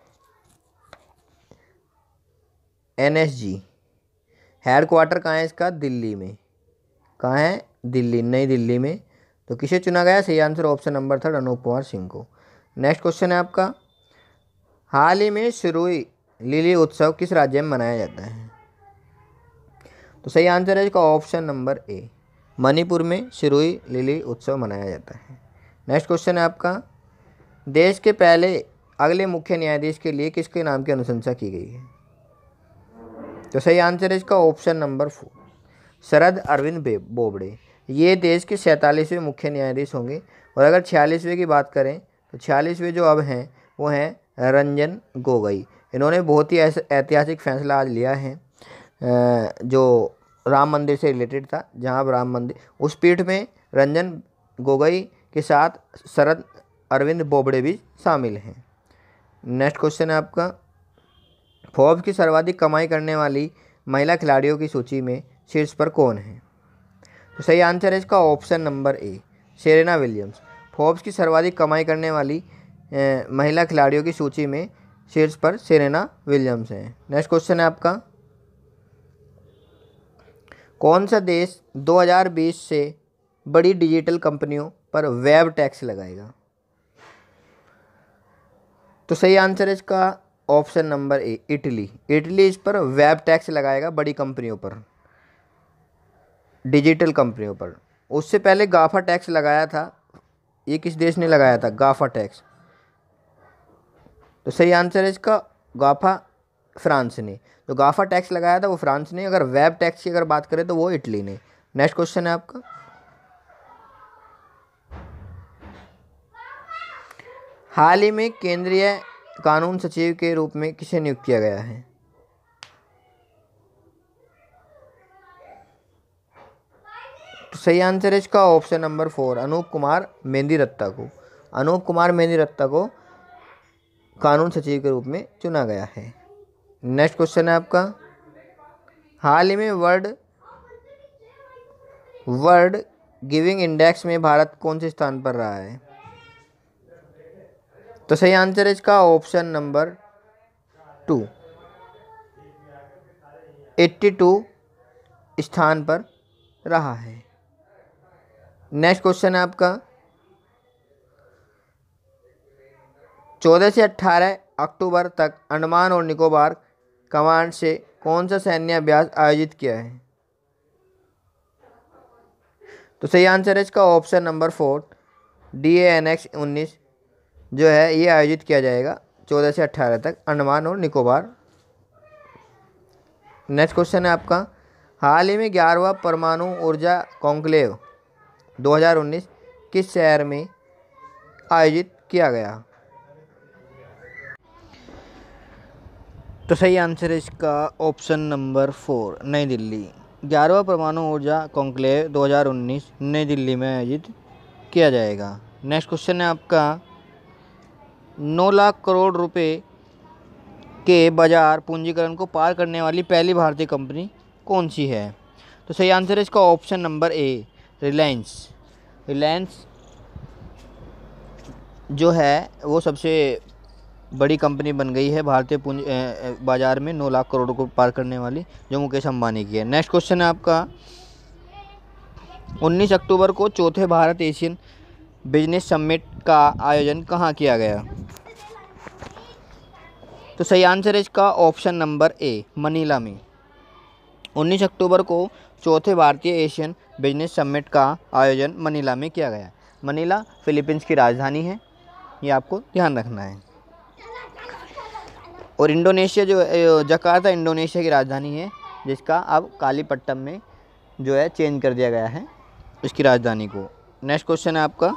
N S G. हेडक्वार्टर कहाँ है इसका? दिल्ली में। कहाँ है? दिल्ली, नई दिल्ली में। तो किसे चुना गया? सही answer option number third, Anup Kumar Singh को। नेक्स्ट क्वेश्चन है आपका, हाल ही में सिरोही लिली उत्सव किस राज्य में मनाया जाता है? तो सही आंसर है इसका ऑप्शन नंबर ए, मणिपुर में सिरोही लिली उत्सव मनाया जाता है। नेक्स्ट क्वेश्चन है आपका, देश के पहले अगले मुख्य न्यायाधीश के लिए किसके नाम की अनुशंसा की गई है? तो सही आंसर है इसका option number four, Sharad Arvind Bobde. ये देश के सैंतालीसवें मुख्य न्यायाधीश होंगे। और अगर छियालीसवें की बात करें तो छियालीसवें जो अब हैं वो हैं रंजन गोगोई। इन्होंने बहुत ही ऐतिहासिक फैसला आज लिया है जो राम मंदिर से रिलेटेड था, जहां राम मंदिर, उस पीठ में रंजन गोगोई के साथ शरद अरविंद बोबड़े भी शामिल हैं। नेक्स्ट क्वेश्चन है आपका, फोर्ब्स की सर्वाधिक कमाई करने वाली महिला खिलाड़ियों की सूची में शीर्ष पर कौन है? तो सही आंसर है इसका option number A, Serena Williams. Forbes की सर्वाधिक कमाई करने वाली ए, महिला खिलाड़ियों की सूची में शीर्ष पर सेरेना विलियम्स हैं। नेक्स्ट क्वेश्चन है आपका, कौन सा देश दो हज़ार बीस से बड़ी डिजिटल कंपनियों पर वेब टैक्स लगाएगा? तो सही आंसर है इसका option number A, Italy. Italy इस पर वेब टैक्स लगाएगा, बड़ी कंपनियों पर, डिजिटल कंपनियों पर। उससे पहले गाफा टैक्स लगाया था। ये किस देश ने लगाया था? GAFA tax. तो सही आंसर है इसका गाफा, फ्रांस ने। तो गाफा टैक्स लगाया था वो फ्रांस ने। अगर वेब टैक्स की अगर बात करें तो वो इटली ने। नेक्स्ट क्वेश्चन है आपका, हाल ही में केंद्रीय कानून सचिव के रूप में किसे नियुक्त किया गया है? तो सही आंसर है इसका option number four, Anup Kumar Mehndiratta को। अनूप कुमार मेहंदीरत्ता को कानून सचिव के रूप में चुना गया है। नेक्स्ट क्वेश्चन है आपका, हाल ही में वर्ल्ड वर्ल्ड गिविंग इंडेक्स में भारत कौन से स्थान पर रहा है? तो सही आंसर है इसका ऑप्शन नंबर टू, बयासी स्थान पर रहा है। नेक्स्ट क्वेश्चन है आपका, चौदह से अठारह अक्टूबर तक अंडमान और निकोबार कमांड से कौन सा सैन्य अभ्यास आयोजित किया है? तो सही आंसर है इसका option number four, D A N X उन्नीस जो है ये आयोजित किया जाएगा चौदह से अठारह तक अंडमान और निकोबार। नेक्स्ट क्वेश्चन है आपका, हाल ही में ग्यारहवां परमाणु ऊर्जा कॉन्क्लेव दो हज़ार उन्नीस किस शहर में आयोजित किया गया? तो सही आंसर है इसका ऑप्शन नंबर फोर, नई दिल्ली। ग्यारहवां परमाणु ऊर्जा कॉन्क्लेव दो हज़ार उन्नीस नई दिल्ली में आयोजित किया जाएगा। नेक्स्ट क्वेश्चन है आपका, नौ लाख करोड़ रुपए के बाजार पूंजीकरण को पार करने वाली पहली भारतीय कंपनी कौन सी है? तो सही आंसर है इसका option number A, Reliance. Reliance जो है वो सबसे बड़ी कंपनी बन गई है भारतीय पूंजी बाजार में, नौ लाख करोड़ को पार करने वाली, जो मुकेश अंबानी की है। नेक्स्ट क्वेश्चन है आपका, उन्नीस अक्टूबर को चौथे भारत एशियन बिजनेस समिट का आयोजन कहाँ किया गया? तो सही आंसर है इसका ऑप्शन नंबर ए, मनीला में। उन्नीस अक्टूबर को चौथे भारतीय एशियन बिजनेस समिट का आयोजन मनीला में किया गया। मनीला फिलीपींस की राजधानी है, ये आपको ध्यान रखना है। और इंडोनेशिया जो जकार्ता इंडोनेशिया की राजधानी है, जिसका अब कालीपट्टम में जो है चेंज कर दिया गया है इसकी राजधानी को। नेक्स्ट क्वेश्चन है आपका,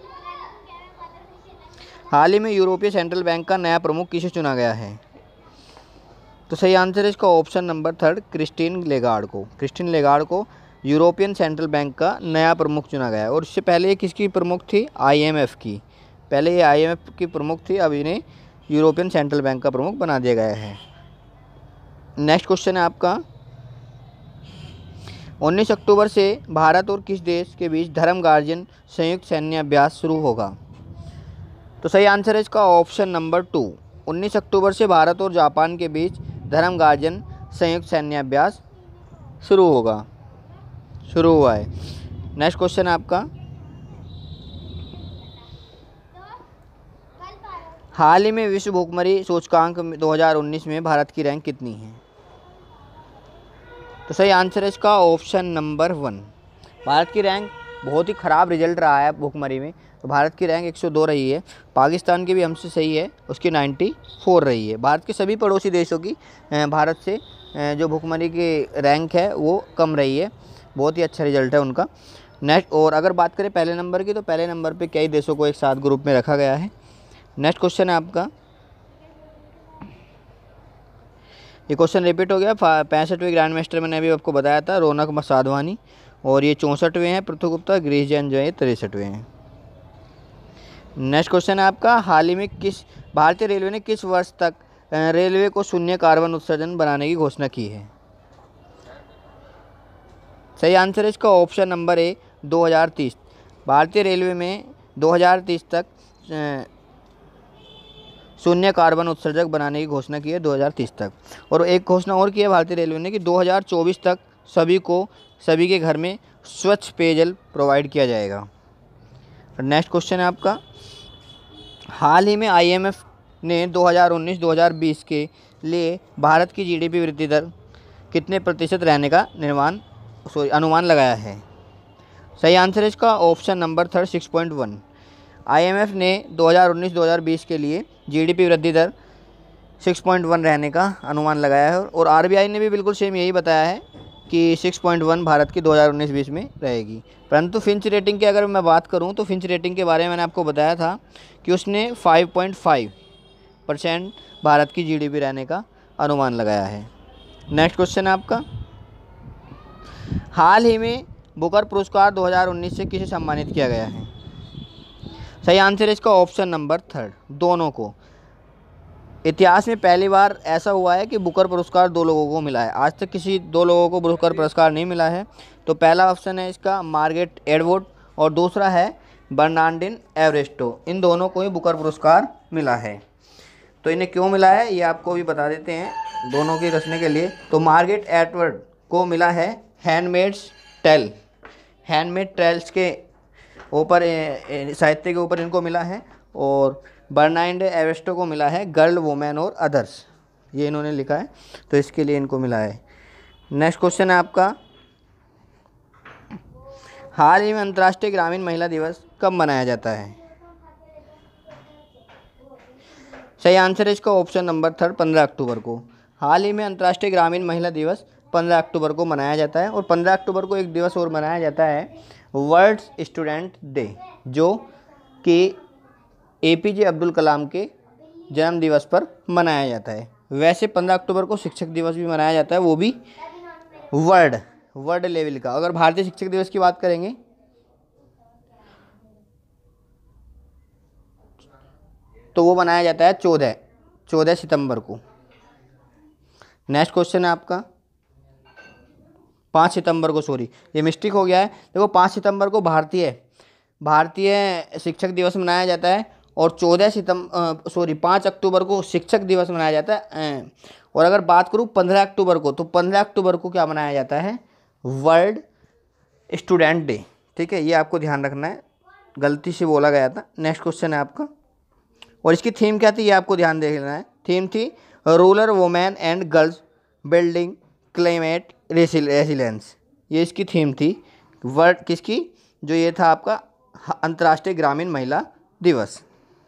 हाल ही में यूरोपीय सेंट्रल बैंक का नया प्रमुख किसे चुना गया है? तो सही आंसर है इसका option number third, Christine Lagarde को। क्रिस्टीन लेगार्ड को यूरोपियन सेंट्रल बैंक का नया प्रमुख चुना गया है। और इससे पहले ये किसकी प्रमुख थी? आई एम एफ की। पहले ये आई एम एफ की प्रमुख थी, अब इन्हें यूरोपियन सेंट्रल बैंक का प्रमुख बना दिया गया है।
नेक्स्ट क्वेश्चन है आपका, उन्नीस अक्टूबर से भारत और किस देश के बीच धर्म गार्जियन संयुक्त सैन्य अभ्यास शुरू होगा? तो सही आंसर है इसका ऑप्शन नंबर टू। उन्नीस अक्टूबर से भारत और जापान के बीच धर्म गार्जियन संयुक्त सैन्य अभ्यास शुरू होगा, शुरू हुआ है। नेक्स्ट क्वेश्चन है आपका, हाल ही में विश्व भुखमरी सूचकांक दो हज़ार उन्नीस में भारत की रैंक कितनी है? तो सही आंसर है इसका ऑप्शन नंबर वन। भारत की रैंक बहुत ही ख़राब रिजल्ट रहा है भुखमरी में, तो भारत की रैंक एक सौ दो रही है। पाकिस्तान की भी हमसे सही है, उसकी चौरानवे रही है। भारत के सभी पड़ोसी देशों की भारत से जो भुखमरी की रैंक है वो कम रही है। बहुत ही अच्छा रिजल्ट है उनका। नेक्स्ट, और अगर बात करें पहले नंबर की, तो पहले नंबर पे कई देशों को एक साथ ग्रुप में रखा गया है। नेक्स्ट क्वेश्चन है आपका, ये क्वेश्चन रिपीट हो गया। पैंसठवें ग्रैंड मास्टर मैंने अभी आपको बताया था, रौनक साधवानी, और ये चौंसठवें हैं पृथ्वी गुप्ता, गिरीश जैन जो है तिरसठवें हैं। नेक्स्ट क्वेश्चन है आपका, हाल ही में किस भारतीय रेलवे ने किस वर्ष तक रेलवे को शून्य कार्बन उत्सर्जन बनाने की घोषणा की है? सही आंसर है इसका ऑप्शन नंबर ए, दो हज़ार तीस। भारतीय रेलवे में दो हज़ार तीस तक शून्य कार्बन उत्सर्जक बनाने की घोषणा की है, दो हज़ार तीस तक। और एक घोषणा और की है भारतीय रेलवे ने कि दो हज़ार चौबीस तक सभी को सभी के घर में स्वच्छ पेयजल प्रोवाइड किया जाएगा। नेक्स्ट क्वेश्चन है आपका, हाल ही में आईएमएफ ने दो हज़ार उन्नीस दो हज़ार बीस के लिए भारत की जीडीपी वृद्धि दर कितने प्रतिशत रहने का निर्माण सॉरी अनुमान लगाया है? सही आंसर है इसका option number third, six point one. IMF ने दो हज़ार उन्नीस दो हज़ार बीस के लिए जीडीपी वृद्धि दर छह पॉइंट एक रहने का अनुमान लगाया है, और आरबीआई ने भी बिल्कुल सेम यही बताया है कि छह पॉइंट एक भारत की दो हज़ार उन्नीस बीस में रहेगी। परंतु फिंच रेटिंग की अगर मैं बात करूं, तो फिंच रेटिंग के बारे में मैंने आपको बताया था कि उसने पाँच पॉइंट पाँच परसेंट भारत की जीडीपी रहने का अनुमान लगाया है। नेक्स्ट क्वेश्चन है आपका, हाल ही में बुकर पुरस्कार दो हज़ार उन्नीस से किसे सम्मानित किया गया है? सही आंसर है इसका ऑप्शन नंबर थर्ड, दोनों को। इतिहास में पहली बार ऐसा हुआ है कि बुकर पुरस्कार दो लोगों को मिला है। आज तक किसी दो लोगों को बुकर पुरस्कार नहीं मिला है। तो पहला ऑप्शन है इसका मार्गरेट एडवर्ड, और दूसरा है बर्नार्डिन एवरेस्टो। इन दोनों को ही बुकर पुरस्कार मिला है। तो इन्हें क्यों मिला है ये आपको भी बता देते हैं दोनों की रचने के लिए। तो मार्गरेट एडवर्ड को मिला है हैंडमेड्स टेल, हैंडमेड टेल्स के ऊपर साहित्य के ऊपर इनको मिला है, और बर्नार्ड एवरेस्टो को मिला है गर्ल, वुमेन और अदर्स, ये इन्होंने लिखा है, तो इसके लिए इनको मिला है। नेक्स्ट क्वेश्चन है आपका, हाल ही में अंतर्राष्ट्रीय ग्रामीण महिला दिवस कब मनाया जाता है? सही आंसर है इसका ऑप्शन नंबर थर्ड, पंद्रह अक्टूबर को। हाल ही में अंतर्राष्ट्रीय ग्रामीण महिला दिवस पंद्रह अक्टूबर को मनाया जाता है। और पंद्रह अक्टूबर को एक दिवस और मनाया जाता है, वर्ल्ड स्टूडेंट डे, जो कि एपीजे अब्दुल कलाम के जन्म दिवस पर मनाया जाता है। वैसे पंद्रह अक्टूबर को शिक्षक दिवस भी मनाया जाता है, वो भी वर्ल्ड वर्ल्ड लेवल का। अगर भारतीय शिक्षक दिवस की बात करेंगे तो वो मनाया जाता है चौदह चौदह सितंबर को। नेक्स्ट क्वेश्चन है आपका, पाँच सितंबर को, सॉरी ये मिस्टेक हो गया है। देखो पाँच सितंबर को भारतीय भारतीय शिक्षक दिवस मनाया जाता है, और चौदह सितंबर सॉरी पाँच अक्टूबर को शिक्षक दिवस मनाया जाता है। और अगर बात करूँ पंद्रह अक्टूबर को, तो पंद्रह अक्टूबर को क्या मनाया जाता है? World student day. ठीक है, ये आपको ध्यान रखना है, गलती से बोला गया था। नेक्स्ट क्वेश्चन है आपका, और इसकी थीम क्या थी ये आपको ध्यान देखना है। थीम थी rural women and girls building climate resilience, ये इसकी थीम थी। वर्ड किसकी? जो ये था आपका अंतर्राष्ट्रीय ग्रामीण महिला दिवस।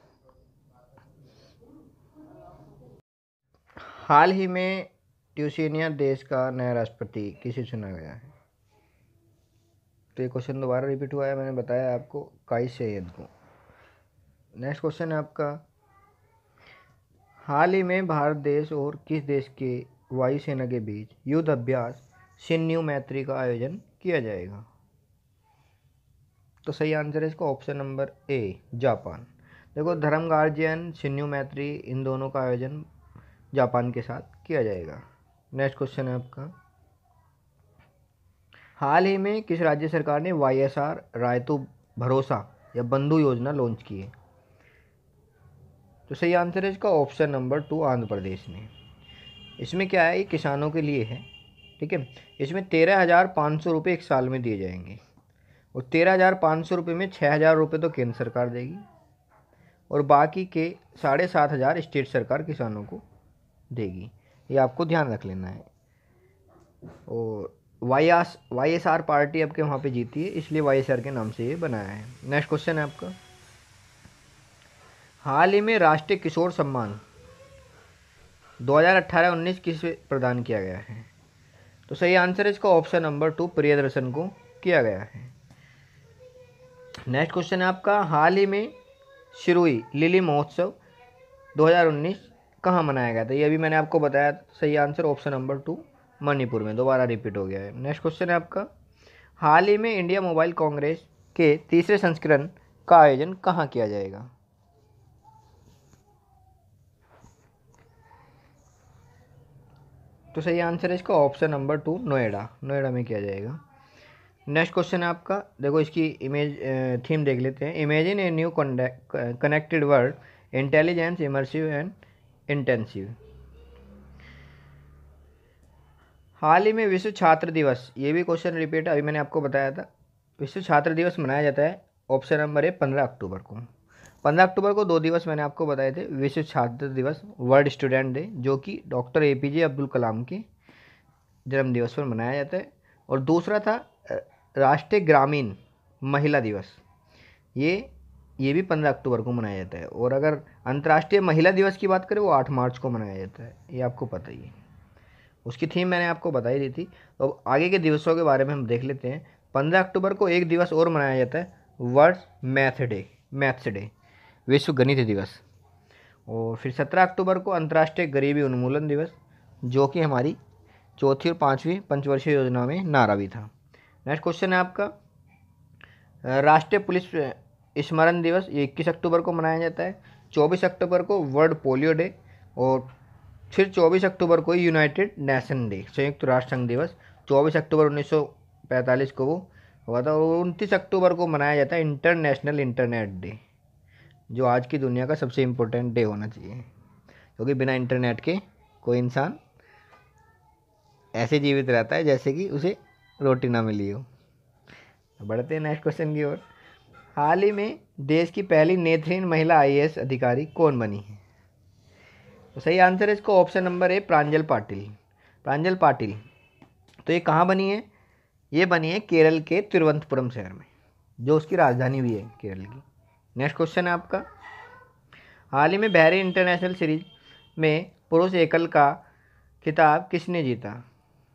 हाल ही में ट्यूनीशिया देश का नया राष्ट्रपति किसे चुना गया है? तो ये क्वेश्चन दोबारा रिपीट हुआ है, मैंने बताया आपको, काइस सैयद को। नेक्स्ट क्वेश्चन है आपका, हाल ही में भारत देश और किस देश के वायुसेना के बीच युद्ध अभ्यास शिन्यू मैत्री का आयोजन किया जाएगा? तो सही आंसर है इसका ऑप्शन नंबर ए, जापान। देखो धर्म गार्जियन, शिन्यू मैत्री, इन दोनों का आयोजन जापान के साथ किया जाएगा।
नेक्स्ट क्वेश्चन है आपका, हाल ही में किस राज्य सरकार ने वाई एस आर रायतु भरोसा या बंधु योजना लॉन्च की है? तो सही आंसर है इसका option number two, Andhra Pradesh ने। इसमें क्या है, ये किसानों के लिए है, ठीक है। इसमें तेरह हज़ार पाँच सौ रुपये एक साल में दिए जाएंगे, और तेरह हज़ार पाँच सौ रुपये में छः हज़ार रुपये तो केंद्र सरकार देगी, और बाकी के साढ़े सात हज़ार स्टेट सरकार किसानों को देगी। ये आपको ध्यान रख लेना है। और Y S Y S R party आपके वहाँ पे जीती है, इसलिए वाई एस आर के नाम से ये बनाया है। नेक्स्ट क्वेश्चन है आपका, हाल ही में राष्ट्रीय किशोर सम्मान दो हज़ार अठारह उन्नीस किस प्रदान किया गया है? तो सही आंसर है इसका ऑप्शन नंबर टू, प्रियदर्शन को किया गया है। नेक्स्ट क्वेश्चन है आपका, हाल ही में शुरू हुई लिली महोत्सव दो हज़ार उन्नीस कहाँ मनाया गया था? ये अभी मैंने आपको बताया। सही answer option number two, Manipur में। दोबारा रिपीट हो गया है। नेक्स्ट क्वेश्चन है आपका, हाल ही में इंडिया मोबाइल कांग्रेस के तीसरे संस्करण का आयोजन कहाँ किया जाएगा? तो सही आंसर है इसका option number two, Noida. Noida में किया जाएगा। नेक्स्ट क्वेश्चन है आपका, देखो इसकी इमेज थीम देख लेते हैं। Imagine a new connected world, intelligence, immersive and intensive. हाल ही में विश्व छात्र दिवस, ये भी क्वेश्चन रिपीट है, अभी मैंने आपको बताया था। विश्व छात्र दिवस मनाया जाता है, ऑप्शन नंबर है पंद्रह अक्टूबर को। पंद्रह अक्टूबर को दो दिवस मैंने आपको बताए थे, विश्व छात्र दिवस, वर्ल्ड स्टूडेंट डे, जो कि doctor A P J Abdul Kalam के जन्म दिवस पर मनाया जाता है। और दूसरा था राष्ट्रीय ग्रामीण महिला दिवस, ये ये भी पंद्रह अक्टूबर को मनाया जाता है। और अगर अंतर्राष्ट्रीय महिला दिवस की बात करें, वो आठ मार्च को मनाया जाता है, ये आपको पता ही है। उसकी थीम मैंने आपको बताई दी थी। तो अब आगे के दिवसों के बारे में हम देख लेते हैं। पंद्रह अक्टूबर को एक दिवस और मनाया जाता है, world math day, maths day, विश्व गणित दिवस। और फिर सत्रह अक्टूबर को अंतर्राष्ट्रीय गरीबी उन्मूलन दिवस, जो कि हमारी चौथी और पाँचवीं पंचवर्षीय योजना में नारा भी था। नेक्स्ट क्वेश्चन है आपका, राष्ट्रीय पुलिस स्मरण दिवस, ये इक्कीस अक्टूबर को मनाया जाता है। चौबीस अक्टूबर को वर्ल्ड पोलियो डे, और फिर चौबीस अक्टूबर को यूनाइटेड नेशन डे, संयुक्त राष्ट्र संघ दिवस। चौबीस अक्टूबर उन्नीस सौ पैंतालीस को वो हुआ था। और उनतीस अक्टूबर को मनाया जाता है इंटरनेशनल इंटरनेट डे, जो आज की दुनिया का सबसे इम्पोर्टेंट डे होना चाहिए, क्योंकि बिना इंटरनेट के कोई इंसान ऐसे जीवित रहता है जैसे कि उसे रोटी ना मिली हो। बढ़ते हैं नेक्स्ट क्वेश्चन की ओर। हाल ही में देश की पहली नेत्रहीन महिला आई ए एस अधिकारी कौन बनी है? तो सही आंसर है इसका option number A, Pranjal Patil. Pranjal Patil. तो ये कहाँ बनी है? ये बनी है केरल के तिरुवनंतपुरम शहर में, जो उसकी राजधानी भी है केरल की। नेक्स्ट क्वेश्चन है आपका, हाल ही में बहरीन इंटरनेशनल सीरीज में पुरुष एकल का खिताब किसने जीता?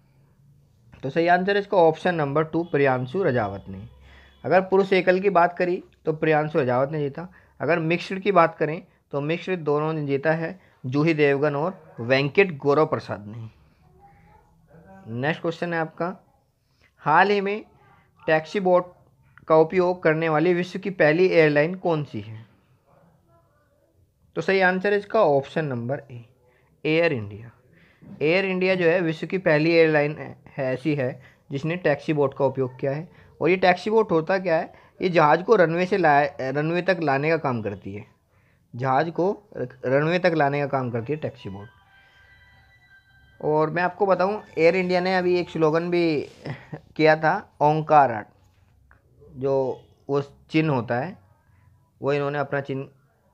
तो सही आंसर है इसका option number two, Priyanshu Rajawat ने। अगर पुरुष एकल की बात करी तो प्रियांशु रजावत ने जीता। अगर मिक्स्ड की बात करें तो मिक्स्ड दोनों ने जीता है, जूही देवगन और वेंकट गौरव प्रसाद ने। नेक्स्ट क्वेश्चन है आपका, हाल ही में टैक्सी बोट का उपयोग करने वाली विश्व की पहली एयरलाइन कौन सी है? तो सही आंसर है इसका option number A, air India. Air India जो है विश्व की पहली एयरलाइन है, ऐसी है जिसने टैक्सी बोट का उपयोग किया है। और ये टैक्सी बोट होता क्या है, ये जहाज़ को रनवे से लाए रनवे तक लाने का काम करती है। जहाज़ को रनवे तक लाने का काम करती है टैक्सी बोट। और मैं आपको बताऊं, एयर इंडिया ने अभी एक स्लोगन भी किया था, ओंकार आर्ट, जो वो चिन्ह होता है, वो इन्होंने अपना चिन्ह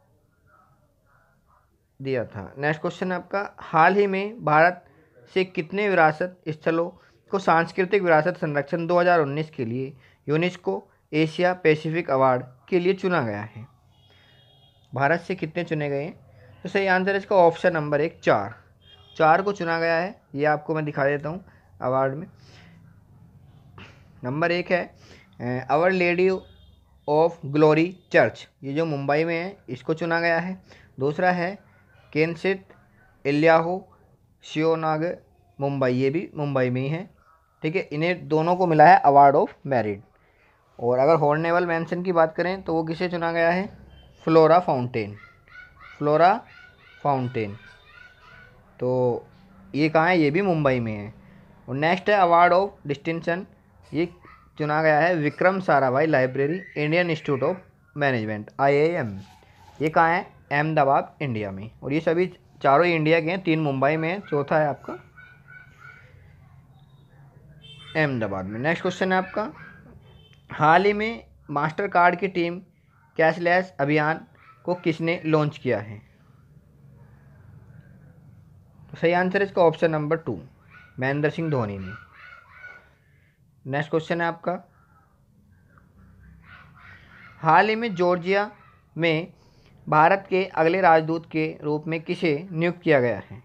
दिया था। नेक्स्ट क्वेश्चन है आपका, हाल ही में भारत से कितने विरासत स्थलों को सांस्कृतिक विरासत संरक्षण दो हज़ार उन्नीस के लिए यूनेस्को एशिया पैसिफिक अवार्ड के लिए चुना गया है? भारत से कितने चुने गए हैं? तो सही आंसर है इसका ऑप्शन नंबर एक, चार। चार को चुना गया है, ये आपको मैं दिखा देता हूँ अवार्ड में। नंबर एक है our lady of glory church, ये जो मुंबई में है, इसको चुना गया है। दूसरा है केनसित इल्याहो शियोनाग, मुंबई, ये भी मुंबई में ही है, ठीक है। इन्हें दोनों को मिला है अवार्ड ऑफ मेरिट। और अगर हॉर्नेबल मेंशन की बात करें तो वो किसे चुना गया है? फ्लोरा फाउंटेन, फ्लोरा फाउंटेन। तो ये कहाँ है, ये भी मुंबई में है। और नेक्स्ट है अवार्ड ऑफ डिस्टिंक्शन, ये चुना गया है Vikram Sarabhai library Indian Institute of Management I I M, ये कहाँ है, अहमदाबाद इंडिया में। और ये सभी चारों इंडिया के हैं, तीन मुंबई में है, चौथा है आपका अहमदाबाद में। नेक्स्ट क्वेश्चन है आपका, हाल ही में मास्टर कार्ड की टीम कैशलेस अभियान को किसने लॉन्च किया है? तो सही आंसर है इसका option number two, Mahendra Singh Dhoni ने। नेक्स्ट क्वेश्चन है आपका, हाल ही में जॉर्जिया में भारत के अगले राजदूत के रूप में किसे नियुक्त किया गया है?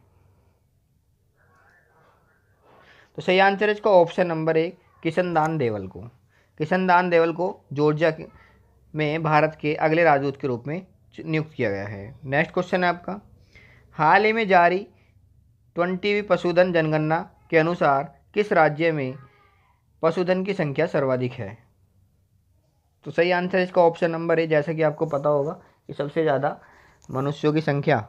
तो सही आंसर है इसका ऑप्शन नंबर एक, किशन दान देवल को। किशन दान देवल को जॉर्जिया में भारत के अगले राजदूत के रूप में नियुक्त किया गया है। नेक्स्ट क्वेश्चन है आपका, हाल ही में जारी ट्वेंटीवीं पशुधन जनगणना के अनुसार किस राज्य में पशुधन की संख्या सर्वाधिक है? तो सही आंसर इसका ऑप्शन नंबर है, जैसा कि आपको पता होगा कि सबसे ज़्यादा मनुष्यों की संख्या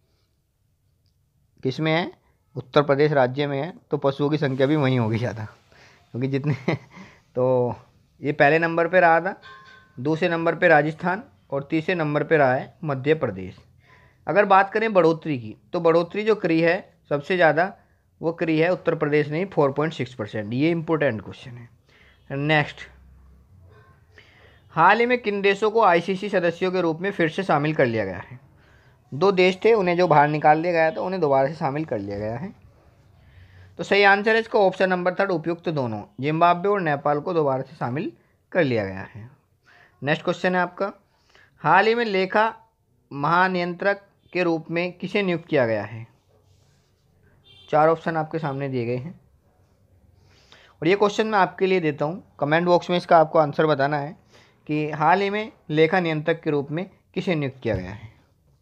किस में है, उत्तर प्रदेश राज्य में है, तो पशुओं की संख्या भी वहीं होगी ज़्यादा, क्योंकि जितने तो ये पहले नंबर पे रहा था, दूसरे नंबर पे राजस्थान और तीसरे नंबर पे रहा है मध्य प्रदेश। अगर बात करें बढ़ोतरी की, तो बढ़ोतरी जो करी है सबसे ज़्यादा वो करी है उत्तर प्रदेश ने फोर पॉइंट सिक्स परसेंट। ये इंपॉर्टेंट क्वेश्चन है। नेक्स्ट, हाल ही में किन देशों को आई सी सी सदस्यों के रूप में फिर से शामिल कर लिया गया है? दो देश थे, उन्हें जो बाहर निकाल दिया गया था उन्हें दोबारा से शामिल कर लिया गया है। तो सही आंसर है इसका ऑप्शन नंबर थर्ड, उपयुक्त दोनों, जिम्बाब्वे और नेपाल को दोबारा से शामिल कर लिया गया है। नेक्स्ट क्वेश्चन है आपका, हाल ही में लेखा महानियंत्रक के रूप में किसे नियुक्त किया गया है? चार ऑप्शन आपके सामने दिए गए हैं और ये क्वेश्चन मैं आपके लिए देता हूँ, कमेंट बॉक्स में इसका आपको आंसर बताना है कि हाल ही में लेखा नियंत्रक के रूप में किसे नियुक्त किया गया है।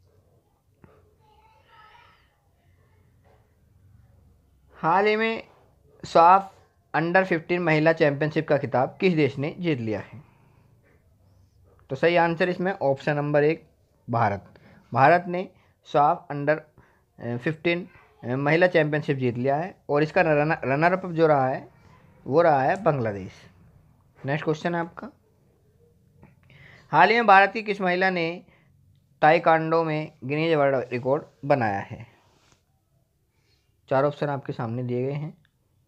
हाल ही में साफ अंडर फिफ्टीन महिला चैंपियनशिप का खिताब किस देश ने जीत लिया है? तो सही आंसर इसमें ऑप्शन नंबर एक, भारत। भारत ने साफ अंडर फिफ्टीन महिला चैंपियनशिप जीत लिया है और इसका रनर रनर अप जो रहा है वो रहा है बांग्लादेश। नेक्स्ट क्वेश्चन है आपका, हाल ही में भारत की किस महिला ने ताइक्वांडो में गिनीज वर्ल्ड रिकॉर्ड बनाया है? चार ऑप्शन आपके सामने दिए गए हैं।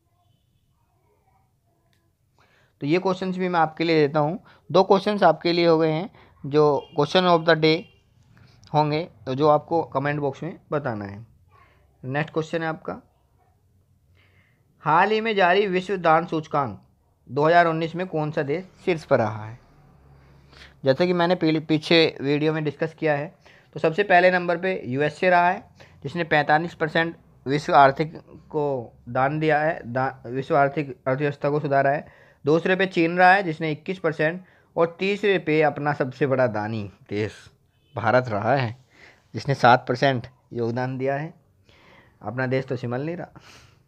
तो ये क्वेश्चंस भी मैं आपके लिए देता हूँ। दो क्वेश्चंस आपके लिए हो गए हैं जो क्वेश्चन ऑफ द डे होंगे, तो जो आपको कमेंट बॉक्स में बताना है। नेक्स्ट क्वेश्चन है आपका, हाल ही में जारी विश्व दान सूचकांक दो हज़ार उन्नीस में कौन सा देश शीर्ष पर रहा है? जैसे कि मैंने पीछे वीडियो में डिस्कस किया है, तो सबसे पहले नंबर पे यू एस ए रहा है जिसने पैंतालीस परसेंट विश्व आर्थिक को दान दिया है, दा, विश्व आर्थिक अर्थव्यवस्था को सुधारा है। दूसरे पे चीन रहा है जिसने इक्कीस परसेंट और तीसरे पे अपना सबसे बड़ा दानी देश भारत रहा है जिसने सात परसेंट योगदान दिया है। अपना देश तो सिमल नहीं रहा।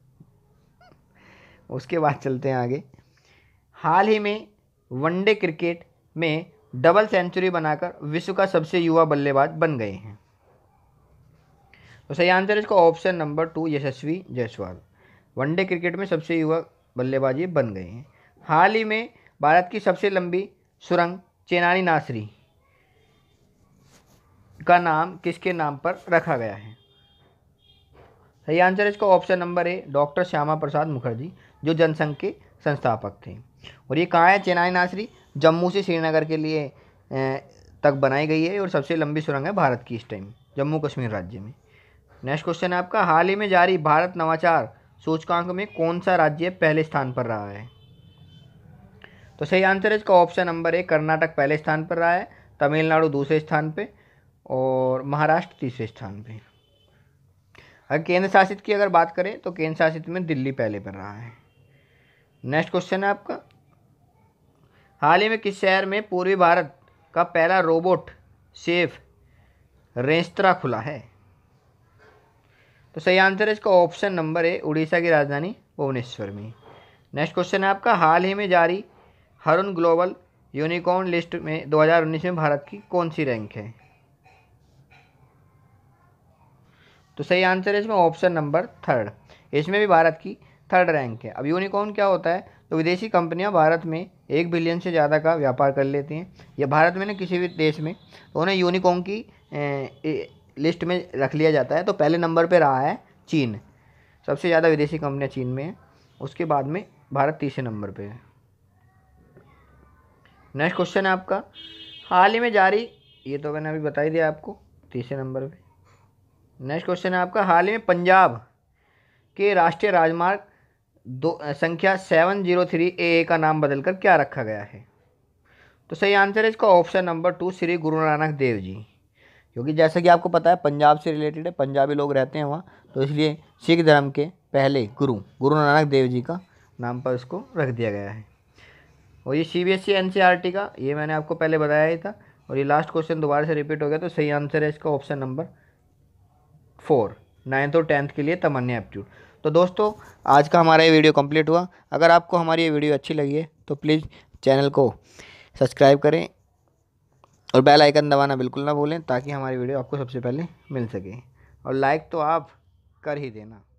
उसके बाद चलते हैं आगे, हाल ही में वनडे क्रिकेट में डबल सेंचुरी बनाकर विश्व का सबसे युवा बल्लेबाज बन गए हैं। तो सही आंसर इसका option number two, Yashasvi Jaiswal. One day cricket में सबसे युवा बल्लेबाजी बन गए हैं। हाल ही में भारत की सबसे लंबी सुरंग चेनानी नासरी का नाम किसके नाम पर रखा गया है? सही आंसर इसका option number A, doctor Shyama Prasad Mukherjee, जो जनसंघ के संस्थापक थे। और ये कहाँ है चेनानी नासरी? जम्मू से श्रीनगर के लिए तक बनाई गई है और सबसे लंबी सुरंग है भारत की इस टाइम, जम्मू कश्मीर राज्य में। नेक्स्ट क्वेश्चन है आपका, हाल ही में जारी भारत नवाचार सूचकांक में कौन सा राज्य पहले स्थान पर रहा है? तो सही आंसर है इसका ऑप्शन नंबर ए, कर्नाटक पहले स्थान पर रहा है, तमिलनाडु दूसरे स्थान पे और महाराष्ट्र तीसरे स्थान पे। अगर केंद्र शासित की अगर बात करें तो केंद्र शासित में दिल्ली पहले पर रहा है। नेक्स्ट क्वेश्चन है आपका, हाल ही में किस शहर में पूर्वी भारत का पहला रोबोट सेफ रेस्तरां खुला है? तो सही आंसर है इसका ऑप्शन नंबर ए, उड़ीसा की राजधानी भुवनेश्वर में। नेक्स्ट क्वेश्चन है आपका, हाल ही में जारी हरुन ग्लोबल यूनिकॉर्न लिस्ट में दो हज़ार उन्नीस में भारत की कौन सी रैंक है? तो सही आंसर है इसमें ऑप्शन नंबर थर्ड,
इसमें भी भारत की थर्ड रैंक है। अब यूनिकॉर्न क्या होता है, तो विदेशी कंपनियां भारत में एक बिलियन से ज़्यादा का व्यापार कर लेती हैं, या भारत में ना किसी भी देश में, तो उन्हें यूनिकॉर्न की ए, लिस्ट में रख लिया जाता है। तो पहले नंबर पे रहा है चीन, सबसे ज़्यादा विदेशी कंपनियां चीन में हैं, उसके बाद में भारत तीसरे नंबर पे है। नेक्स्ट क्वेश्चन है आपका, हाल ही में जारी, ये तो मैंने अभी बता ही दिया आपको, तीसरे नंबर पे। नेक्स्ट क्वेश्चन है आपका, हाल ही में पंजाब के राष्ट्रीय राजमार्ग दो संख्या सेवन जीरो थ्री ए का नाम बदलकर क्या रखा गया है? तो सही आंसर है इसका option number to, Shri Guru Nanak Dev ji, क्योंकि जैसा कि आपको पता है पंजाब से रिलेटेड है, पंजाबी लोग रहते हैं वहाँ, तो इसलिए सिख धर्म के पहले गुरु गुरु नानक देव जी का नाम पर इसको रख दिया गया है। और ये C B S E N C R T का, ये मैंने आपको पहले बताया ही था, और ये लास्ट क्वेश्चन दोबारा से रिपीट हो गया, तो सही आंसर है इसका ऑप्शन नंबर फोर, नाइन्थ और टेंथ के लिए तमन्ना एप्टीट्यूड। तो दोस्तों आज का हमारा ये वीडियो कंप्लीट हुआ। अगर आपको हमारी ये वीडियो अच्छी लगी है तो प्लीज़ चैनल को सब्सक्राइब करें और बेल आइकन दबाना बिल्कुल ना भूलें, ताकि हमारी वीडियो आपको सबसे पहले मिल सके, और लाइक तो आप कर ही देना।